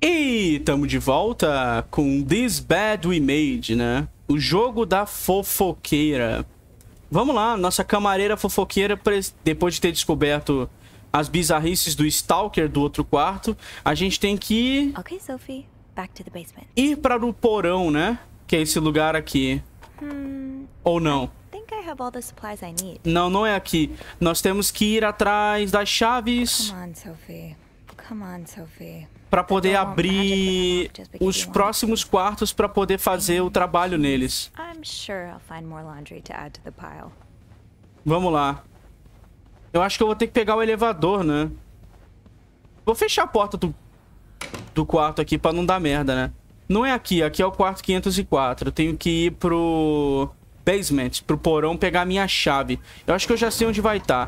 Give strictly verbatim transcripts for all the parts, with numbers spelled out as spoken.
E estamos de volta com This Bed We Made, né? O jogo da fofoqueira. Vamos lá, nossa camareira fofoqueira, depois de ter descoberto as bizarrices do Stalker do outro quarto, a gente tem que Okay, Sophie, back to the basement. ir para o porão, né? Que é esse lugar aqui. Hmm, Ou não? I think I have all the supplies I need. Não, não é aqui. Nós temos que ir atrás das chaves Come on, Sophie. Come on, Sophie. para poder abrir os próximos quartos para poder fazer o trabalho neles. I'm sure I'll find more laundry to add to the pile. Vamos lá. Eu acho que eu vou ter que pegar o elevador, né? Vou fechar a porta do, do quarto aqui pra não dar merda, né? Não é aqui. Aqui é o quarto quinhentos e quatro. Eu tenho que ir pro basement, pro porão, pegar a minha chave. Eu acho que eu já sei onde vai estar.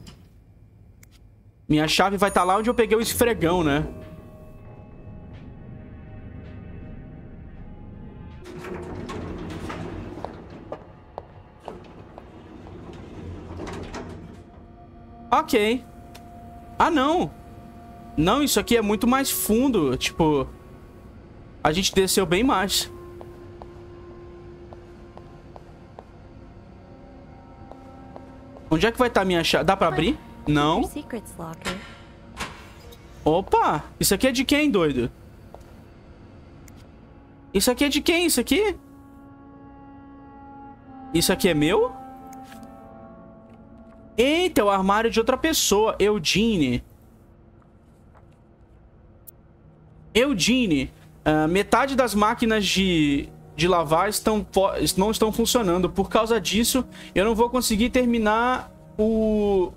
Minha chave vai estar lá onde eu peguei o esfregão, né? Ok. Ah, não. Não, isso aqui é muito mais fundo. Tipo, a gente desceu bem mais. Onde é que vai estar a minha chave? Dá pra abrir? Não. Secrets locker. Opa! Isso aqui é de quem, doido? Isso aqui é de quem? Isso aqui? Isso aqui é meu? Eita, é o armário de outra pessoa. Eugene. Eugene. Uh, metade das máquinas de, de lavar estão, não estão funcionando. Por causa disso, eu não vou conseguir terminar o...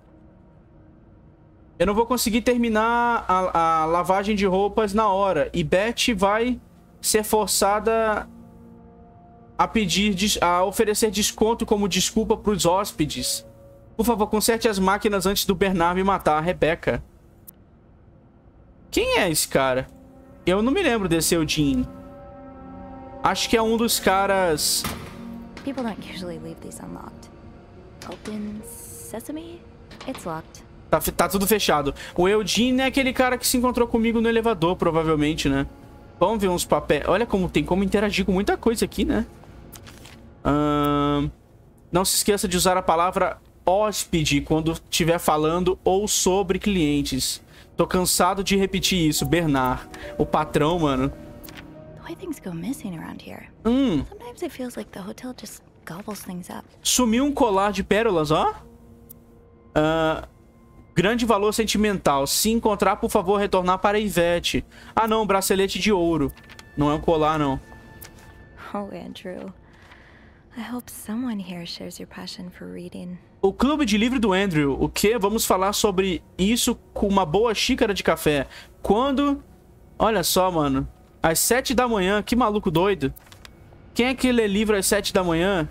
Eu não vou conseguir terminar a, a lavagem de roupas na hora. E Beth vai ser forçada a pedir, a oferecer desconto como desculpa para os hóspedes. Por favor, conserte as máquinas antes do Bernard me matar. A Rebecca. Quem é esse cara? Eu não me lembro desse Eugene. Acho que é um dos caras... People don't usually leave these unlocked. Open sesame? It's locked. Tá, tá tudo fechado. O Eugene é aquele cara que se encontrou comigo no elevador, provavelmente, né? Vamos ver uns papéis. Olha como tem como interagir com muita coisa aqui, né? Ahn... Não se esqueça de usar a palavra hóspede quando estiver falando ou sobre clientes. Tô cansado de repetir isso, Bernard. O patrão, mano. The way things go missing around here. Hum. Sometimes it feels like the hotel just gobbles things up. Sumiu um colar de pérolas, ó. Ah, grande valor sentimental. Se encontrar, por favor, retornar para Ivete. Ah, não, bracelete de ouro. Não é um colar, não. Oh, Andrew. I hope someone here shares your passion for reading. O clube de livro do Andrew. O que? Vamos falar sobre isso com uma boa xícara de café. Quando? Olha só, mano. Às sete da manhã. Que maluco doido. Quem é que lê livro às sete da manhã?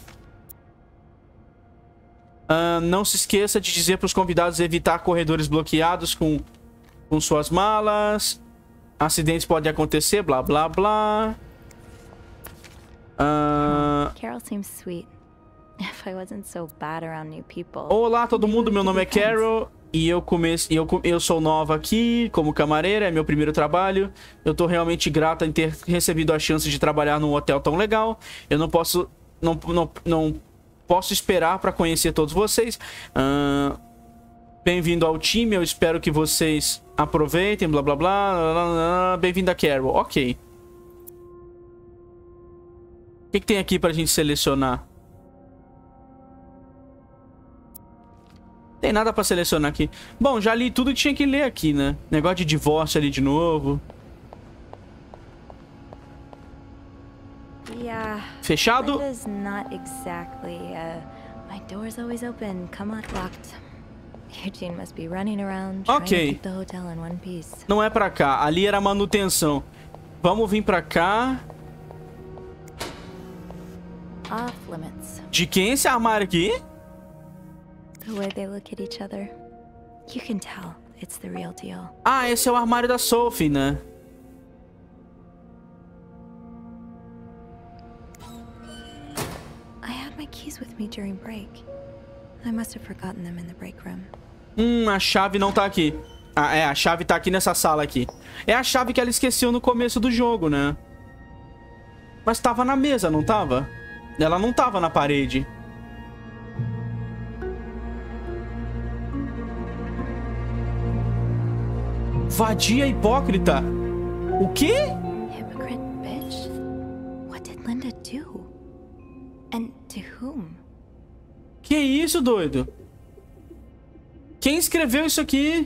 Uh, não se esqueça de dizer para os convidados evitar corredores bloqueados com, com suas malas. Acidentes podem acontecer, blá, blá, blá. Uh... Carol seems sweet. If I wasn't so bad around new people. Olá, todo mundo. Meu nome é Carol. E eu comecei, eu, eu sou nova aqui como camareira. É meu primeiro trabalho. Eu tô realmente grata em ter recebido a chance de trabalhar num hotel tão legal. Eu não posso... Não, não, não posso esperar para conhecer todos vocês. Uh... Bem-vindo ao time. Eu espero que vocês aproveitem. Blá, blá, blá. blá, blá, blá. Bem-vindo a Carol. Ok. O que, que tem aqui pra gente selecionar? Tem nada pra selecionar aqui. Bom, já li tudo que tinha que ler aqui, né? Negócio de divórcio ali de novo. Yeah. Fechado? Linda's not exactly, uh, my door's always open. Come on, locked. Eugene must be running around trying Ok. to keep the hotel in one piece. Não é pra cá. Ali era a manutenção. Vamos vir pra cá. Off limits. De quem é esse armário aqui? The way they look at each other. You can tell it's the real deal. Ah, esse é o armário da Sophie, né? I had my keys with me during break. I must have forgotten them in the break room. Hum, a chave não tá aqui. Ah, é, a chave tá aqui nessa sala aqui. É a chave que ela esqueceu no começo do jogo, né? Mas tava na mesa, não tava? Ela não tava na parede. Vadia hipócrita. O quê? Hypocrite bitch. What did Linda do? And to whom? Que isso, doido? Quem escreveu isso aqui?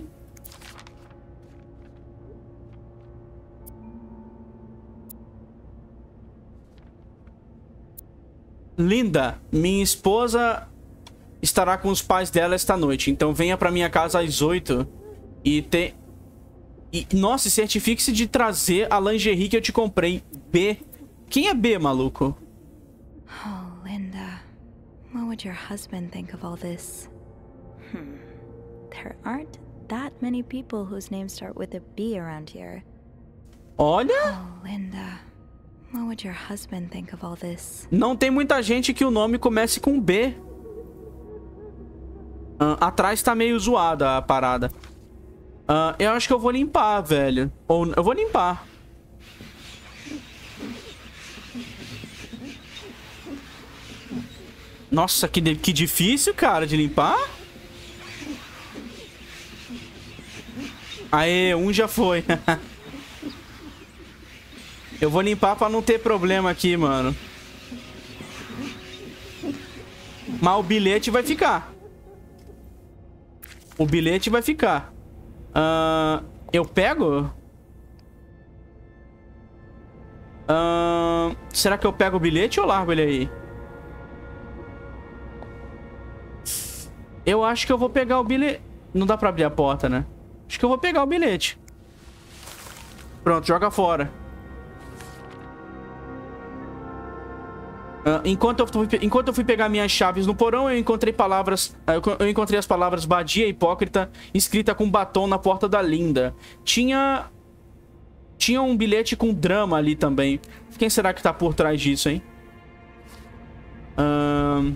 Linda, minha esposa estará com os pais dela esta noite. Então venha pra minha casa às oito e te... E, nossa, certifique-se de trazer a lingerie que eu te comprei. B. Quem é B, maluco? Oh, Linda. What would your husband think of all this? Hmm. There aren't that many people whose names start with a B around here. Olha. Oh, Linda. What would your husband think of all this? Não tem muita gente que o nome comece com B. Uh, atrás tá meio zoada a parada. Uh, eu acho que eu vou limpar, velho. Ou eu vou limpar. Nossa, que, que difícil, cara, de limpar. Aê, um já foi. Eu vou limpar pra não ter problema aqui, mano. Mas o bilhete vai ficar. O bilhete vai ficar. Uh, eu pego? Uh, será que eu pego o bilhete ou largo ele aí? Eu acho que eu vou pegar o bilhete. Não dá pra abrir a porta, né? Acho que eu vou pegar o bilhete. Pronto, joga fora. Uh, enquanto, eu fui, enquanto eu fui pegar minhas chaves no porão, eu encontrei palavras. Uh, eu encontrei as palavras vadia e hipócrita escrita com batom na porta da Linda. Tinha. Tinha um bilhete com drama ali também. Quem será que tá por trás disso, hein? Uh...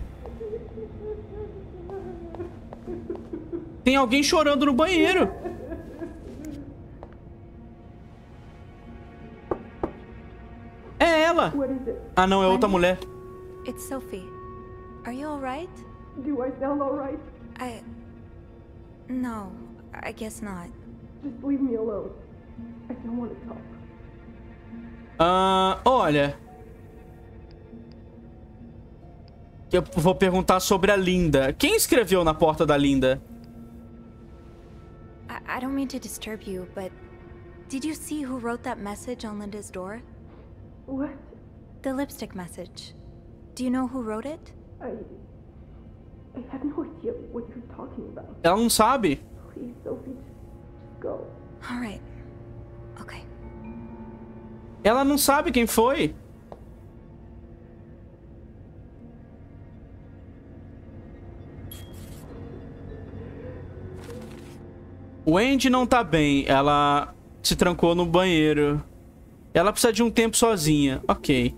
Tem alguém chorando no banheiro. É ela. Ah, não, é outra mulher. It's Sophie. Are you alright? Do I sound alright? I... No, I guess not. Just leave me alone. I don't want to talk. Ah, olha. Eu vou perguntar sobre a Linda. Quem escreveu na porta da Linda? I, I don't mean to disturb you, but... Did you see who wrote that message on Linda's door? What? The lipstick message. Do you know who wrote it? I... I have no idea what you're talking about. Ela não sabe. Please, Sophie, just go. Alright. Okay. Ela não sabe quem foi. O Andy não tá bem. Ela se trancou no banheiro. Ela precisa de um tempo sozinha. Ok.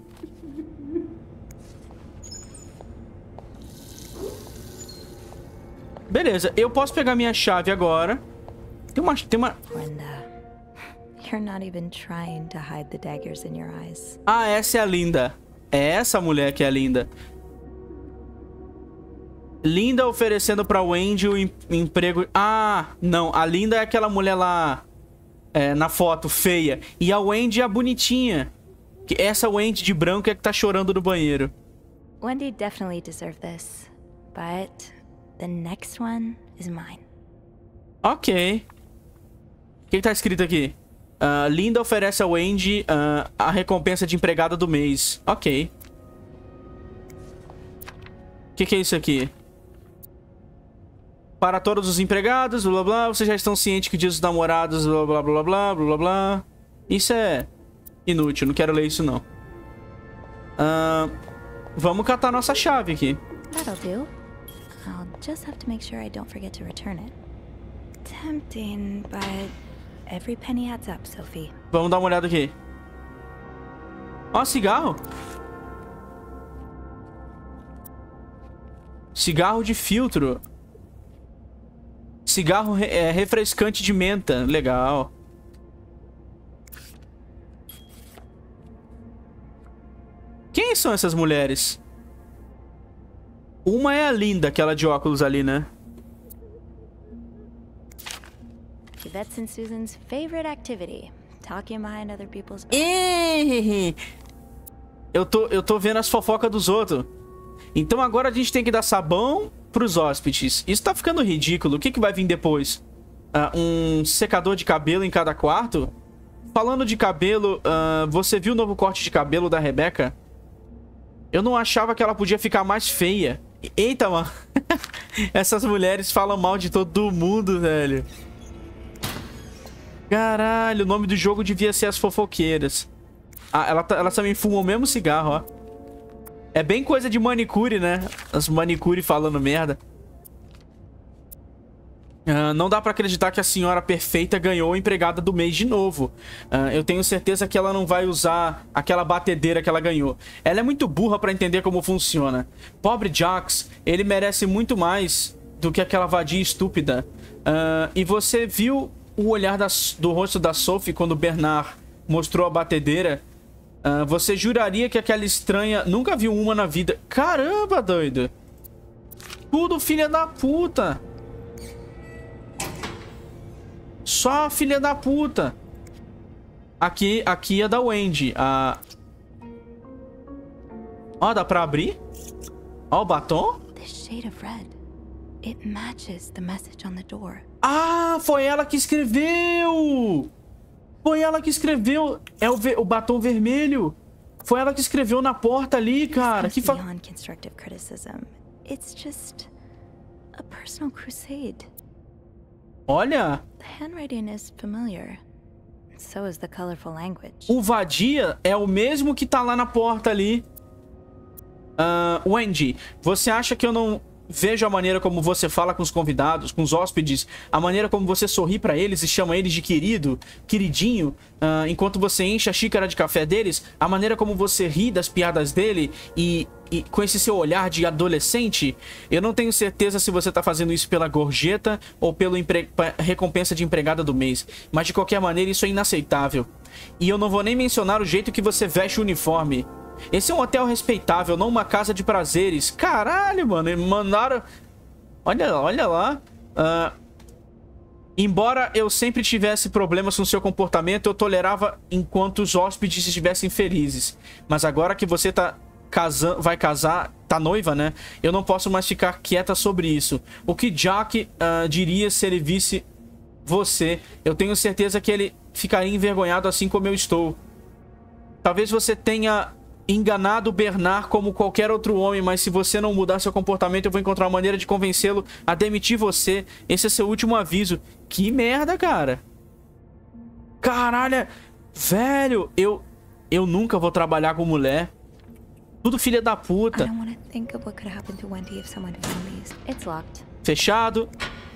Beleza, eu posso pegar minha chave agora. Tem uma... Tem uma... Linda, you're not even trying to hide the daggers in your eyes. Ah, essa é a Linda. É essa mulher que é a Linda. Linda oferecendo pra Wendy o em emprego... Ah, não. A Linda é aquela mulher lá... É, na foto, feia. E a Wendy é a bonitinha. Que essa Wendy de branco é que tá chorando no banheiro. Wendy definitely deserved this. But... the next one is mine. Ok. O que, que tá escrito aqui? Uh, Linda oferece a Wendy uh, a recompensa de empregada do mês. Ok. O que, que é isso aqui? Para todos os empregados, blá blá, vocês já estão cientes que o dia dos namorados, blá blá blá blá blá blá. Isso é inútil, não quero ler isso não. Uh, vamos catar nossa chave aqui. That'll do. I'll just have to make sure I don't forget to return it. Tempting, but every penny adds up, Sophie. Vamos dar uma olhada aqui. Ó, cigarro. Cigarro de filtro. Cigarro re é, refrescante de menta. Legal. Quem são essas mulheres? Uma é a Linda, aquela de óculos ali, né? Yvette's and Susan's favorite activity. Talking behind other people's... Eu tô, eu tô vendo as fofocas dos outros. Então agora a gente tem que dar sabão pros hóspedes. Isso tá ficando ridículo. O que que vai vir depois? Uh, um secador de cabelo em cada quarto? Falando de cabelo, uh, você viu o novo corte de cabelo da Rebecca? Eu não achava que ela podia ficar mais feia. Eita, mano. Essas mulheres falam mal de todo mundo, velho. Caralho, o nome do jogo devia ser As Fofoqueiras. Ah, ela, ela também fuma o mesmo cigarro, ó. É bem coisa de manicure, né? As manicure falando merda. Uh, não dá pra acreditar que a senhora perfeita ganhou a empregada do mês de novo. Uh, eu tenho certeza que ela não vai usar aquela batedeira que ela ganhou. Ela é muito burra pra entender como funciona. Pobre Jax, ele merece muito mais do que aquela vadia estúpida. Uh, e você viu o olhar da, do rosto da Sophie quando o Bernard mostrou a batedeira? Uh, você juraria que aquela estranha nunca viu uma na vida. Caramba, doido. Tudo filha da puta. Só filha da puta. Aqui, aqui é da Wendy. Ah... Ó, dá pra abrir? Ó, o batom. This shade of red. It matches the message on the door. Ah, foi ela que escreveu. Foi ela que escreveu. É o, ve o batom vermelho. Foi ela que escreveu na porta ali, cara. Que fa... Beyond constructive criticism. It's just a personal crusade. Olha. The handwriting is familiar. So is the colorful language. O vadia é o mesmo que tá lá na porta ali. Uh, Wendy, você acha que eu não vejo a maneira como você fala com os convidados, com os hóspedes, a maneira como você sorri pra eles e chama eles de querido, queridinho, uh, enquanto você enche a xícara de café deles, a maneira como você ri das piadas dele e, e com esse seu olhar de adolescente? Eu não tenho certeza se você tá fazendo isso pela gorjeta ou pela empre... recompensa de empregada do mês, mas de qualquer maneira isso é inaceitável. E eu não vou nem mencionar o jeito que você veste o uniforme. Esse é um hotel respeitável, não uma casa de prazeres. Caralho, mano. Eles mandaram... Olha, olha lá. Uh... Embora eu sempre tivesse problemas com seu comportamento, eu tolerava enquanto os hóspedes estivessem felizes. Mas agora que você tá casando, vai casar, tá noiva, né? Eu não posso mais ficar quieta sobre isso. O que Jack uh, diria se ele visse você? Eu tenho certeza que ele ficaria envergonhado assim como eu estou. Talvez você tenha enganado o Bernard como qualquer outro homem, mas se você não mudar seu comportamento, eu vou encontrar uma maneira de convencê-lo a demitir você. Esse é seu último aviso. Que merda, cara. Caralho. Velho, eu eu nunca vou trabalhar com mulher. Tudo filha da puta. Fechado.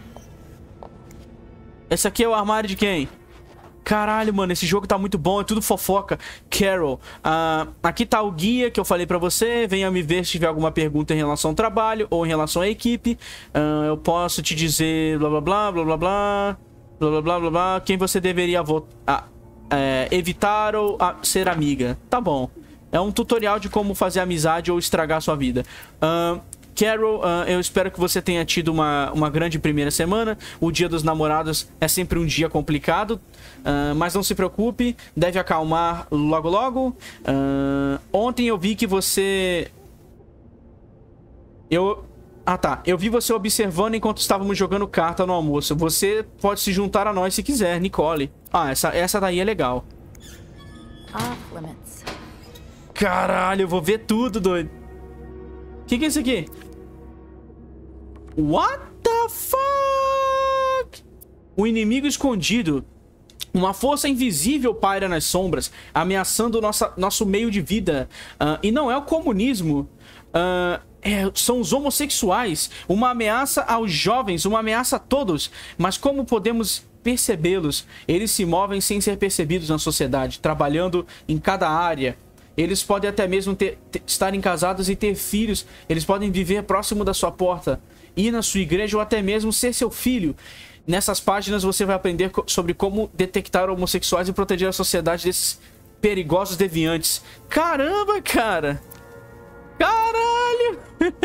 Esse aqui é o armário de quem? Caralho, mano, esse jogo tá muito bom, é tudo fofoca. Carol, uh, aqui tá o guia que eu falei pra você. Venha me ver se tiver alguma pergunta em relação ao trabalho ou em relação à equipe. Uh, eu posso te dizer blá blá blá blá blá blá blá blá blá blá blá quem você deveria votar, é, evitar ou a, ser amiga. Tá bom. É um tutorial de como fazer amizade ou estragar a sua vida. Uh, Carol, uh, eu espero que você tenha tido uma, uma grande primeira semana. O dia dos namorados é sempre um dia complicado, uh, mas não se preocupe, deve acalmar logo logo. Uh, ontem eu vi que você... Eu... Ah tá, eu vi você observando enquanto estávamos jogando carta no almoço. Você pode se juntar a nós se quiser, Nicole. Ah, essa, essa daí é legal. Off limits. Caralho, eu vou ver tudo, doido. O que, que é isso aqui? What the fuck? O inimigo escondido. Uma força invisível paira nas sombras, ameaçando nossa, nosso meio de vida. Uh, e não é o comunismo. Uh, é, são os homossexuais. Uma ameaça aos jovens, uma ameaça a todos. Mas como podemos percebê-los? Eles se movem sem ser percebidos na sociedade, trabalhando em cada área. Eles podem até mesmo ter, ter, estarem casados e ter filhos. Eles podem viver próximo da sua porta, ir na sua igreja ou até mesmo ser seu filho. Nessas páginas você vai aprender sobre como detectar homossexuais e proteger a sociedade desses perigosos deviantes. Caramba, cara! Caralho!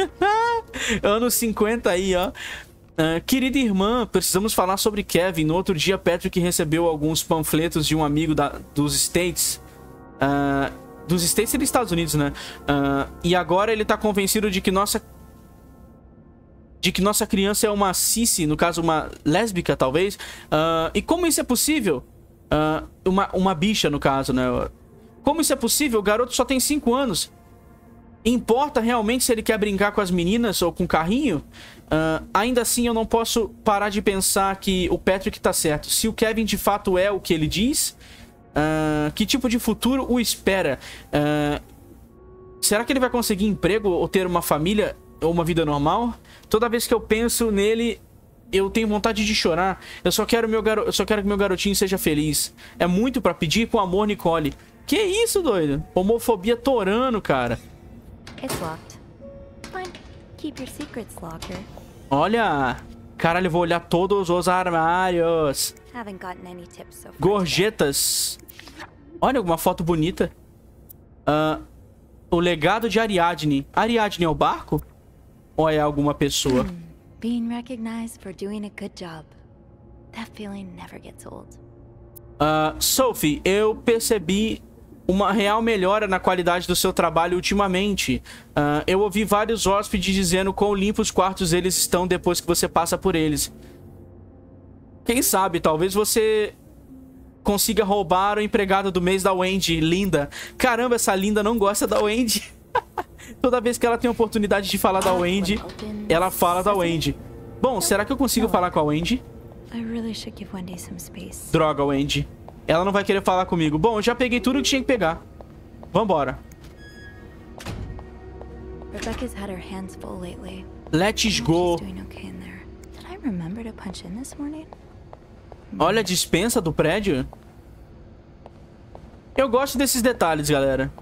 Anos cinquenta aí, ó. Uh, querida irmã, precisamos falar sobre Kevin. No outro dia, Patrick recebeu alguns panfletos de um amigo da, dos States. Uh, dos States e dos Estados Unidos, né? Uh, e agora ele tá convencido de que nossa... De que nossa criança é uma cissi, no caso, uma lésbica, talvez. Uh, e como isso é possível? Uh, uma, uma bicha, no caso, né? Como isso é possível? O garoto só tem cinco anos. Importa realmente se ele quer brincar com as meninas ou com o carrinho? Uh, ainda assim, eu não posso parar de pensar que o Patrick tá certo. Se o Kevin de fato é o que ele diz, uh, que tipo de futuro o espera? Uh, será que ele vai conseguir emprego ou ter uma família ou uma vida normal? Toda vez que eu penso nele, eu tenho vontade de chorar. Eu só quero, meu garo... eu só quero que meu garotinho seja feliz. É muito pra pedir com amor, Nicole. Que isso, doido? Homofobia torando, cara. It's locked. Fine. Keep your secrets, locker. Olha, caralho, eu vou olhar todos os armários. Haven't gotten any tips so far. Gorjetas. Olha, uma foto bonita. Uh, o legado de Ariadne. Ariadne é o barco? Ou é alguma pessoa? Hmm. Being recognized for doing a good job. That feeling never gets old. Uh, Sophie, eu percebi uma real melhora na qualidade do seu trabalho ultimamente. Uh, eu ouvi vários hóspedes dizendo quão limpos os quartos eles estão depois que você passa por eles. Quem sabe, talvez você consiga roubar o empregado do mês da Wendy, Linda. Caramba, essa Linda não gosta da Wendy. Toda vez que ela tem a oportunidade de falar da Wendy, ela fala da Wendy. Bom, será que eu consigo falar com a Wendy? Droga, Wendy. Ela não vai querer falar comigo. Bom, eu já peguei tudo que tinha que pegar. Vambora. Rebecca's had her hands full lately. Let's go. Olha a dispensa do prédio. Eu gosto desses detalhes, galera.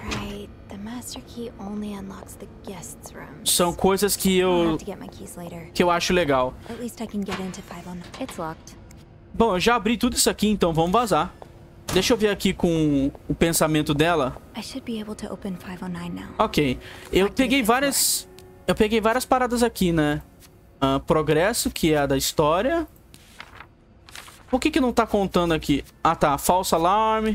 São coisas que eu que eu acho legal. Bom, eu já abri tudo isso aqui, então vamos vazar. Deixa eu ver aqui com o pensamento dela. Ok. Eu peguei várias... Eu peguei várias paradas aqui, né? Uh, progresso, que é a da história. Por que que não tá contando aqui? Ah, tá. False alarm.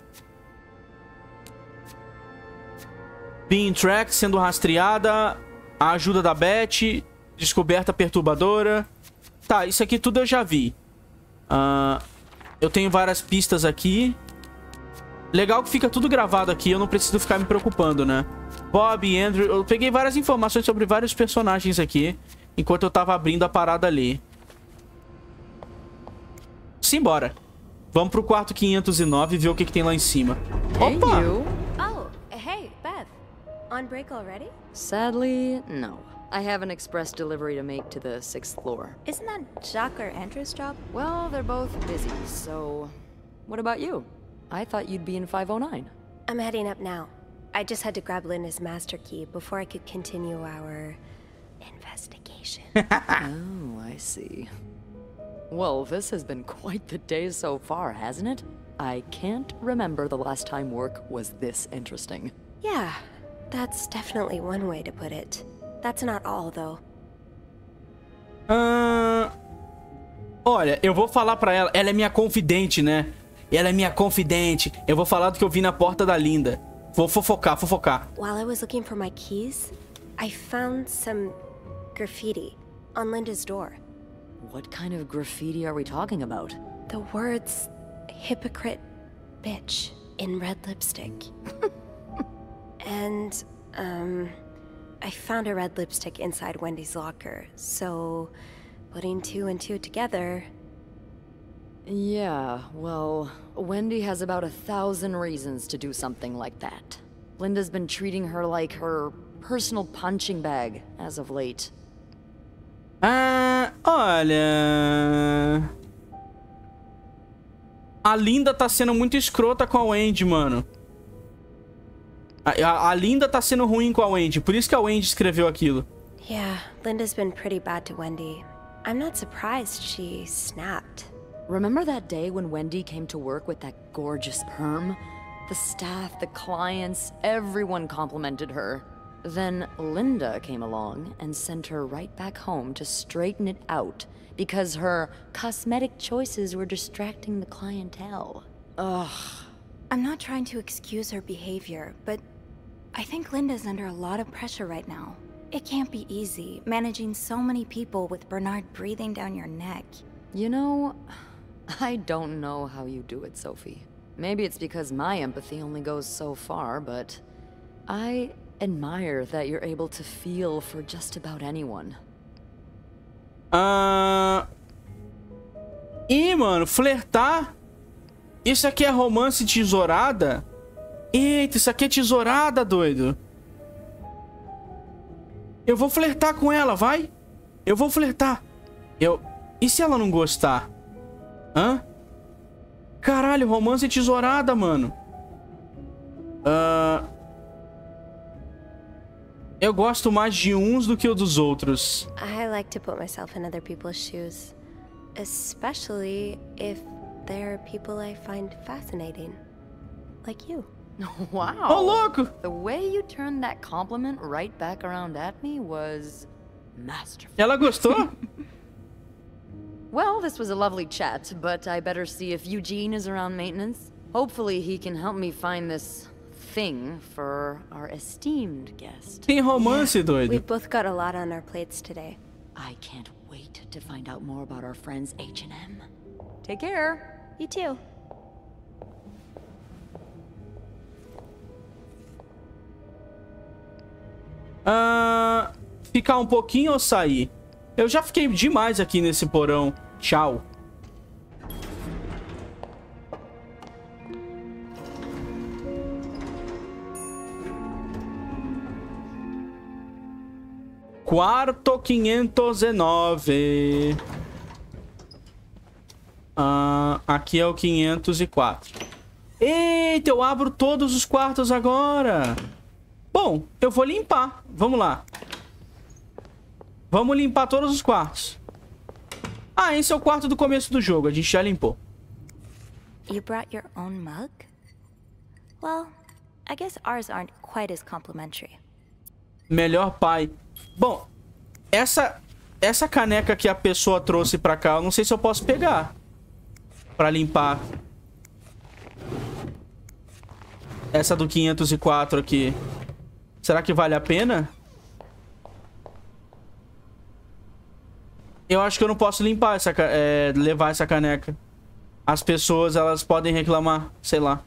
Being tracked, sendo rastreada. A ajuda da Beth. Descoberta perturbadora. Tá, isso aqui tudo eu já vi. Uh, eu tenho várias pistas aqui. Legal que fica tudo gravado aqui. Eu não preciso ficar me preocupando, né? Bob, Andrew... Eu peguei várias informações sobre vários personagens aqui. Enquanto eu tava abrindo a parada ali. Simbora. Vamos pro quarto quinhentos e nove e ver o que, que tem lá em cima. Opa! Hey, you. Oh, hey, Beth. On break already? Sadly, no. I have an express delivery to make to the sixth floor. Isn't that Jacques or Andrew's job? Well, they're both busy, so... What about you? I thought you'd be in five oh nine. I'm heading up now. I just had to grab Linda's master key before I could continue our... investigation. Oh, I see. Well, this has been quite the day so far, hasn't it? I can't remember the last time work was this interesting. Yeah, that's definitely one way to put it. That's not all, though. Uh... Olha, eu vou falar pra ela. Ela é minha confidente, né? Ela é minha confidente. Eu vou falar do que eu vi na porta da Linda. Vou fofocar, fofocar. While I was looking for my keys, I found some graffiti on Linda's door. What kind of graffiti are we talking about? The words hypocrite bitch in red lipstick. And, um, I found a red lipstick inside Wendy's locker, so putting two and two together... Yeah, well, Wendy has about a thousand reasons to do something like that. Linda's been treating her like her personal punching bag as of late. Ah, olha... A Linda tá sendo muito escrota com a Wendy, mano. A, a, a Linda tá sendo ruim com a Wendy. Por isso que a Wendy escreveu aquilo. Yeah, Linda's been pretty bad to Wendy. I'm not surprised she snapped. Remember that day when Wendy came to work with that gorgeous perm? The staff, the clients, everyone complimented her. Then Linda came along and sent her right back home to straighten it out because her cosmetic choices were distracting the clientele. Ugh. I'm not trying to excuse her behavior, but I think Linda's under a lot of pressure right now. It can't be easy, managing so many people with Bernard breathing down your neck. You know, I don't know how you do it, Sophie. Maybe it's because my empathy only goes so far, but I admire that you're able to feel for just about anyone. Ah... Ih, mano, flertar? Isso aqui é romance tesourada? Eita, isso aqui é tesourada, doido. Eu vou flertar com ela, vai? Eu vou flertar. Eu... E se ela não gostar? Hã? Caralho, romance tesourada, mano. Ah... Eu gosto mais de uns do que o dos outros. I like to put myself in other people's shoes. Especially if they're people I find fascinating. Like you. Wow. Ô, louco! The way you turned that compliment right back around at me was masterful. Ela gostou? Well, this was a lovely chat, but I better see if Eugene is around maintenance. Hopefully he can help me find this thing for our esteemed guest. Tem romance, yeah, doido. We've both got a lot on our plates today. I can't wait to find out more about our friends H and M. Take care. You too. Ah, ficar um pouquinho ou sair? Eu já fiquei demais aqui nesse porão. Tchau. Quarto quinhentos e nove. Ah, aqui é o quinhentos e quatro. Eita, eu abro todos os quartos agora. Bom, eu vou limpar. Vamos lá. Vamos limpar todos os quartos. Ah, esse é o quarto do começo do jogo. A gente já limpou. You brought your own mug? Well, I guess ours aren't quite as complimentary. Melhor pai. Bom, essa essa caneca que a pessoa trouxe pra cá, eu não sei se eu posso pegar pra limpar. Essa do quinhentos e quatro aqui. Será que vale a pena? Eu acho que eu não posso limpar essa, é, levar essa caneca. As pessoas, elas podem reclamar, sei lá.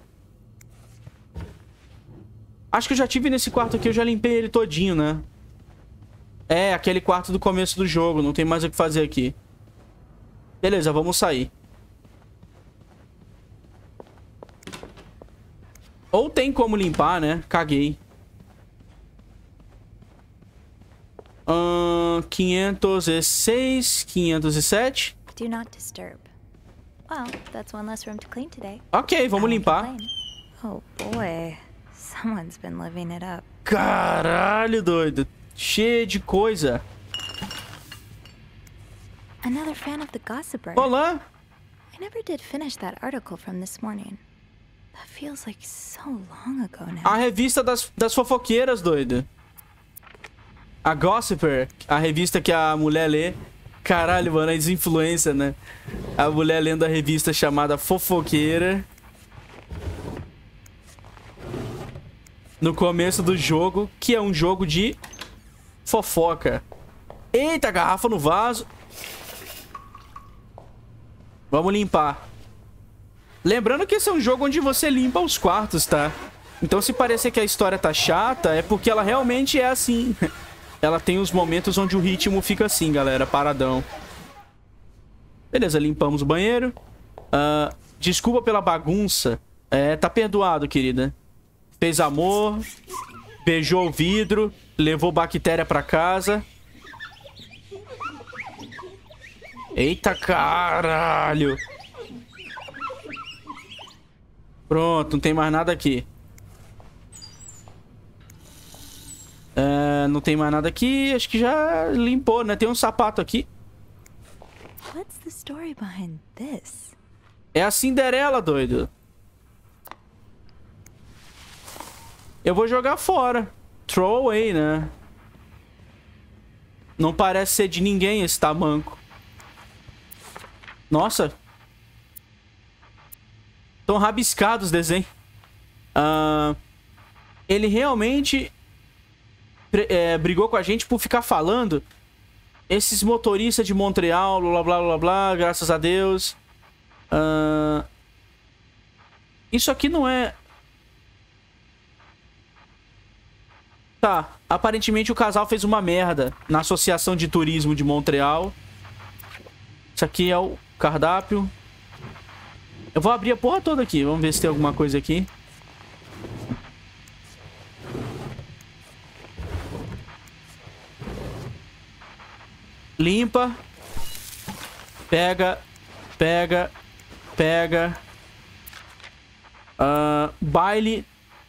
Acho que eu já tive nesse quarto aqui, eu já limpei ele todinho, né? É, aquele quarto do começo do jogo, não tem mais o que fazer aqui. Beleza, vamos sair. Ou tem como limpar, né? Caguei. Hum, quinhentos e seis, quinhentos e sete. Do not disturb. Well, that's one less room to clean today. Ok, vamos limpar. Oh boy, someone's been living it up. Caralho, doido. Cheio de coisa. Another fan of the Gossiper. Olá. I never did finish that article from this morning. That feels like so long ago now. A revista das, das fofoqueiras, doido. A Gossiper, a revista que a mulher lê. Caralho, mano, a desinfluência, né? A mulher lendo a revista chamada Fofoqueira. No começo do jogo, que é um jogo de fofoca. Eita, garrafa no vaso. Vamos limpar. Lembrando que esse é um jogo onde você limpa os quartos, tá? Então se parecer que a história tá chata, é porque ela realmente é assim. Ela tem os momentos onde o ritmo fica assim, galera, paradão. Beleza, limpamos o banheiro. Uh, desculpa pela bagunça. É, tá perdoado, querida. Fez amor, beijou o vidro, levou bactéria pra casa. Eita, caralho. Pronto, não tem mais nada aqui. É, não tem mais nada aqui. Acho que já limpou, né? Tem um sapato aqui. What's the story behind this? É a Cinderela, doido. Eu vou jogar fora. Throw away, né? Não parece ser de ninguém esse tamanco. Nossa. Tão rabiscados os desenhos. Uh, ele realmente é, brigou com a gente por ficar falando. Esses motoristas de Montreal, blá blá blá blá, graças a Deus. Uh, isso aqui não é... Tá, aparentemente o casal fez uma merda na Associação de Turismo de Montreal. Isso aqui é o cardápio. Eu vou abrir a porra toda aqui. Vamos ver se tem alguma coisa aqui. Limpa. Pega. Pega. Pega. Uh, baile.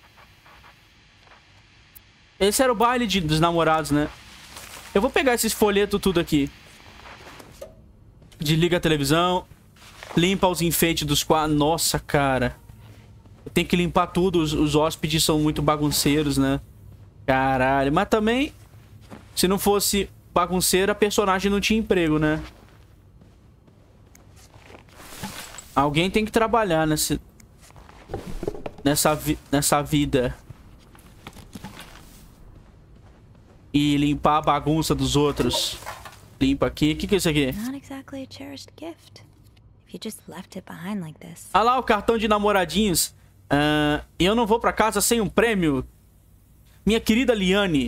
Esse era o baile de, dos namorados, né? Eu vou pegar esses folhetos tudo aqui. Desliga a televisão. Limpa os enfeites dos quadros. Nossa, cara. Eu tenho que limpar tudo. Os, os hóspedes são muito bagunceiros, né? Caralho. Mas também, se não fosse bagunceiro, a personagem não tinha emprego, né? Alguém tem que trabalhar nesse, nessa, vi, nessa vida. E limpar a bagunça dos outros. Limpa aqui. O que, que é isso aqui? Not exactly a cherished gift. If you just left it behind like this. Ah lá, o cartão de namoradinhos. Uh, eu não vou pra casa sem um prêmio. Minha querida Liane.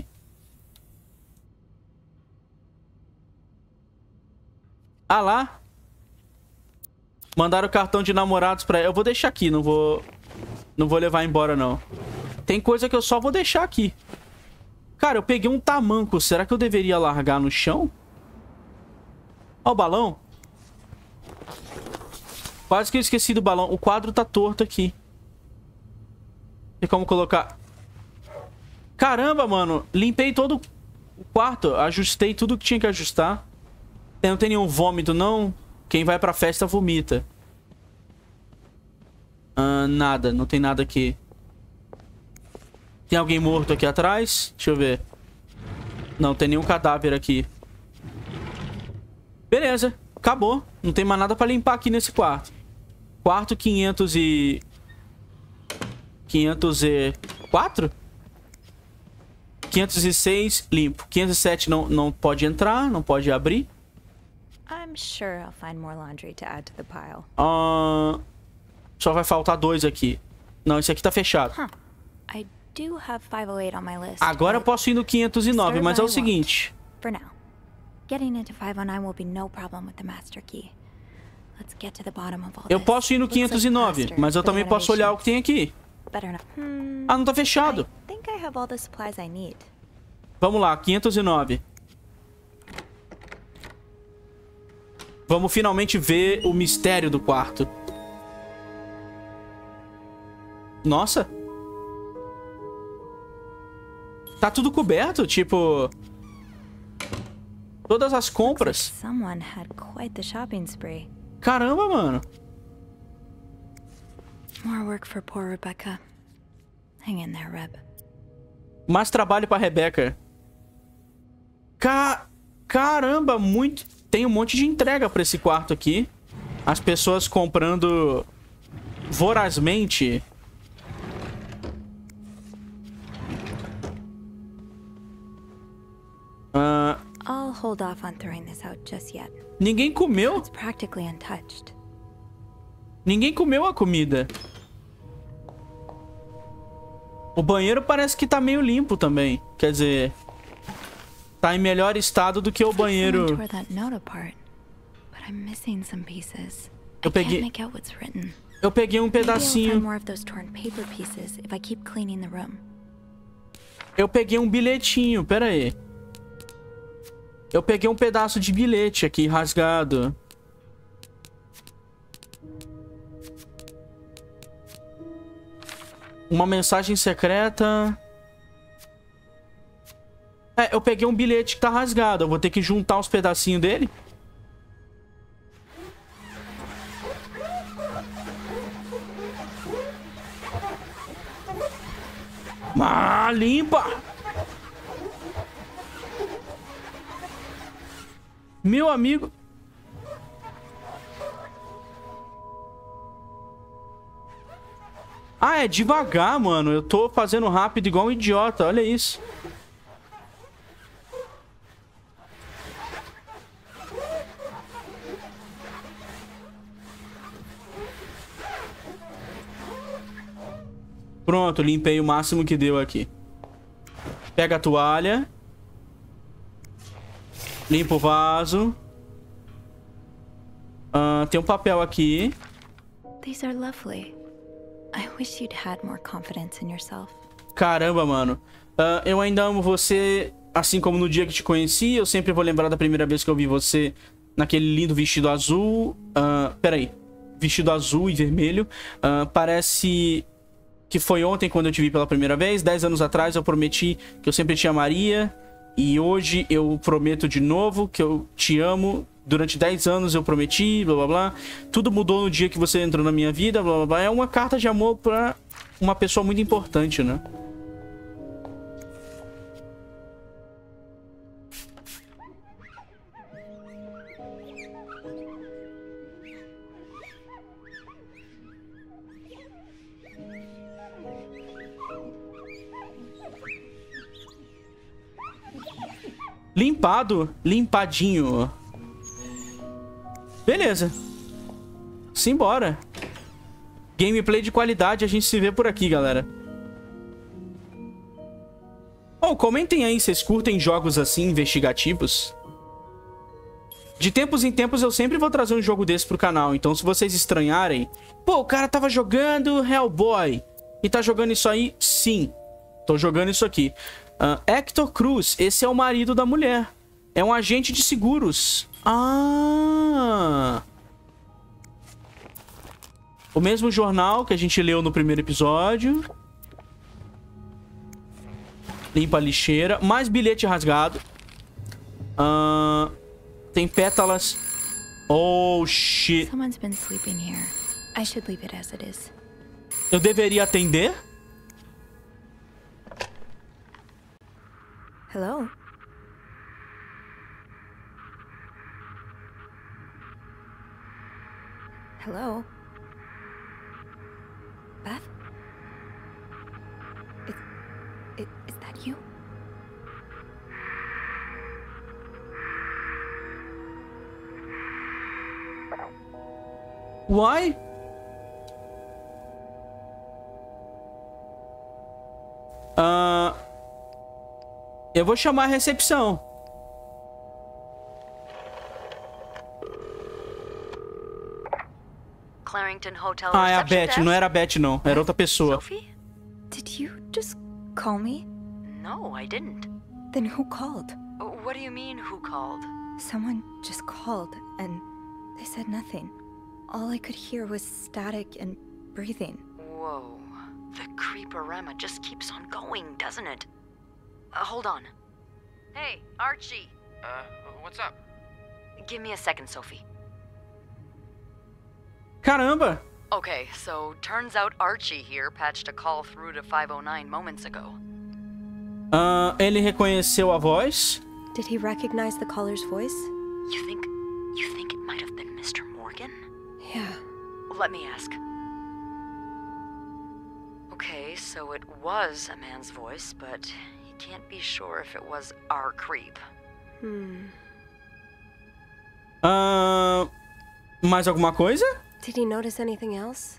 Ah lá. Mandaram o cartão de namorados pra ela. Eu vou deixar aqui, não vou... Não vou levar embora, não. Tem coisa que eu só vou deixar aqui. Cara, eu peguei um tamanco. Será que eu deveria largar no chão? Ó o balão. Quase que eu esqueci do balão. O quadro tá torto aqui. Tem como colocar... Caramba, mano. Limpei todo o quarto. Ajustei tudo que tinha que ajustar. Não tem nenhum vômito, não. Quem vai pra festa vomita. Ah, nada. Não tem nada aqui. Tem alguém morto aqui atrás? Deixa eu ver. Não, tem nenhum cadáver aqui. Beleza. Acabou. Não tem mais nada pra limpar aqui nesse quarto. Quarto quinhentos e... quinhentos e quatro? quinhentos e seis, limpo. quinhentos e sete não, não pode entrar, não pode abrir. I'm sure I'll find more laundry to add to the pile. Uh, só vai faltar dois aqui. Não, esse aqui tá fechado. Huh. I do have five oh eight on my list. Agora eu posso ir no quinhentos e nove, mas é o seguinte. For now. Getting into five oh nine will be no problem with the master key. Let's get to the bottom of all this. Eu posso ir no quinhentos e nove, mas eu também posso olhar o que tem aqui. Hmm, ah, não tá fechado. I think I have all the supplies I need. Vamos lá, quinhentos e nove. Vamos finalmente ver o mistério do quarto. Nossa. Tá tudo coberto, tipo... Todas as compras. Someone had quite the shopping spree. Caramba, mano. More work for poor Rebecca. Hang in there, Reb. Mais trabalho pra Rebecca. Ca... Caramba, muito... Tem um monte de entrega pra esse quarto aqui. As pessoas comprando vorazmente. Uh, I'll hold off on throwing this out just yet. Ninguém comeu? It's practically untouched. Ninguém comeu a comida. O banheiro parece que tá meio limpo também. Quer dizer... Tá em melhor estado do que o banheiro. Eu peguei... Eu peguei um pedacinho. Eu peguei um bilhetinho, pera aí. Eu peguei um pedaço de bilhete aqui, rasgado. Uma mensagem secreta... É, eu peguei um bilhete que tá rasgado. Eu vou ter que juntar os pedacinhos dele. Ah, limpa! Meu amigo... Ah, é devagar, mano. Eu tô fazendo rápido igual um idiota. Olha isso. Pronto, limpei o máximo que deu aqui. Pega a toalha. Limpa o vaso. Uh, tem um papel aqui. These are lovely. I wish you'd had more confidence in yourself. Caramba, mano. Uh, eu ainda amo você, assim como no dia que te conheci. Eu sempre vou lembrar da primeira vez que eu vi você naquele lindo vestido azul. Uh, peraí. Vestido azul e vermelho. Uh, parece que foi ontem quando eu te vi pela primeira vez. Dez anos atrás eu prometi que eu sempre te amaria. E hoje eu prometo de novo que eu te amo. Durante dez anos eu prometi, blá blá blá. Tudo mudou no dia que você entrou na minha vida, blá blá blá. É uma carta de amor pra uma pessoa muito importante, né? Limpado, limpadinho. Beleza. Simbora. Gameplay de qualidade, a gente se vê por aqui, galera. Oh, comentem aí, vocês curtem jogos assim, investigativos? De tempos em tempos eu sempre vou trazer um jogo desse pro canal. Então se vocês estranharem... Pô, o cara tava jogando Hellboy e tá jogando isso aí? Sim. Tô jogando isso aqui. Uh, Hector Cruz, esse é o marido da mulher. É um agente de seguros. Ah! O mesmo jornal que a gente leu no primeiro episódio. Limpa a lixeira. Mais bilhete rasgado. Uh, tem pétalas. Oh, shit. Someone's been sleeping here. I should leave it as it is. Eu deveria atender? Hello? Hello? Beth? Is, is, is that you? Why? Ah... Uh... Eu vou chamar a recepção. Clarrington Hotel Ah, é a Beth. Não era a Beth, não. Era outra pessoa. Sophie? Did you just call me? No, I didn't. Then who called? What do you mean, who called? Someone just called, and they said nothing. All I could hear was static and breathing. Whoa. The creeporama just keeps on going, doesn't it? Uh, hold on. Hey, Archie. Uh, what's up? Give me a second, Sophie. Caramba! Okay, so turns out Archie here patched a call through to five oh nine moments ago. Uh, ele reconheceu a voz? Did he recognize the caller's voice? You think... you think it might have been Mister Morgan? Yeah. Let me ask. Okay, so it was a man's voice, but he can't be sure if it was our creep. Hmm. Uh, mais alguma coisa? Did he notice anything else?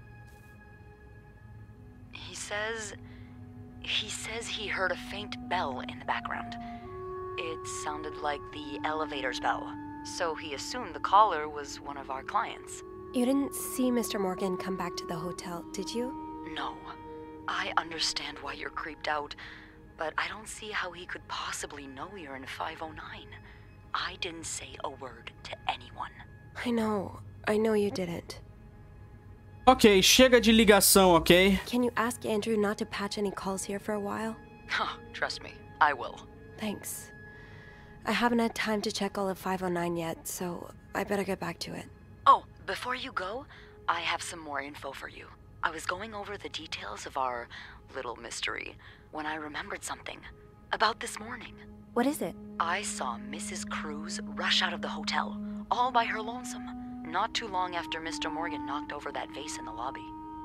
He says... He says he heard a faint bell in the background. It sounded like the elevator's bell, so he assumed the caller was one of our clients. You didn't see Mister Morgan come back to the hotel, did you? No. I understand why you're creeped out, but I don't see how he could possibly know you're in five oh nine. I didn't say a word to anyone. I know. I know you didn't. Ok, chega de ligação, ok? Can you ask Andrew not to patch any calls here for a while? Trust me, I will. Thanks. I haven't had time to check all of five oh nine yet, so I better get back to it. Oh, before you go, I have some more info for you. I was going over the details of our little mystery when I remembered something. About this morning. What is it? I saw Missus Cruz rush out of the hotel, all by her lonesome, not too long after Mister Morgan knocked over that vase in the lobby.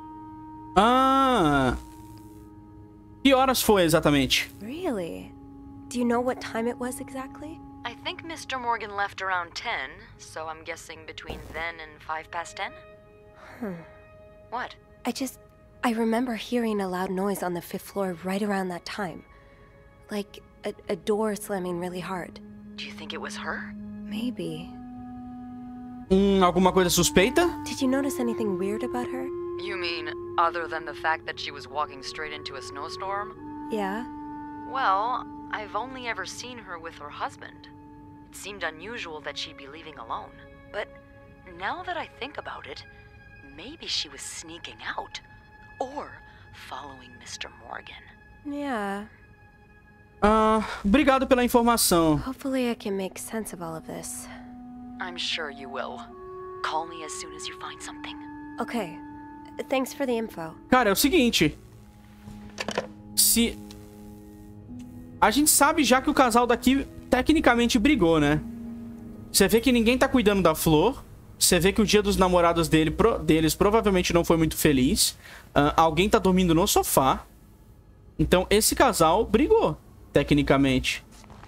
Ah. Que horas foi exatamente? Really? Do you know what time it was exactly? I think Mister Morgan left around ten, so I'm guessing between then and five past ten? Hmm. What? I just... I remember hearing a loud noise on the fifth floor right around that time. Like a, a door slamming really hard. Do you think it was her? Maybe. Hum, alguma coisa suspeita? Did you notice anything weird about her? You mean, other than the fact that she was walking straight into a snowstorm? Yeah? Well, I've only ever seen her with her husband. It seemed unusual that she'd be leaving alone. But now that I think about it, maybe she was sneaking out. Or following Mister Morgan. Yeah. Ah, obrigado pela informação. Hopefully I can make sense of all of this. I'm sure you will. Call me as soon as you find something. Okay. Thanks for the info. Cara, é o seguinte. Se... A gente sabe já que o casal daqui tecnicamente brigou, né? Você vê que ninguém tá cuidando da Flor. Você vê que o dia dos namorados dele, pro, deles provavelmente não foi muito feliz. Uh, alguém tá dormindo no sofá. Então esse casal brigou, tecnicamente.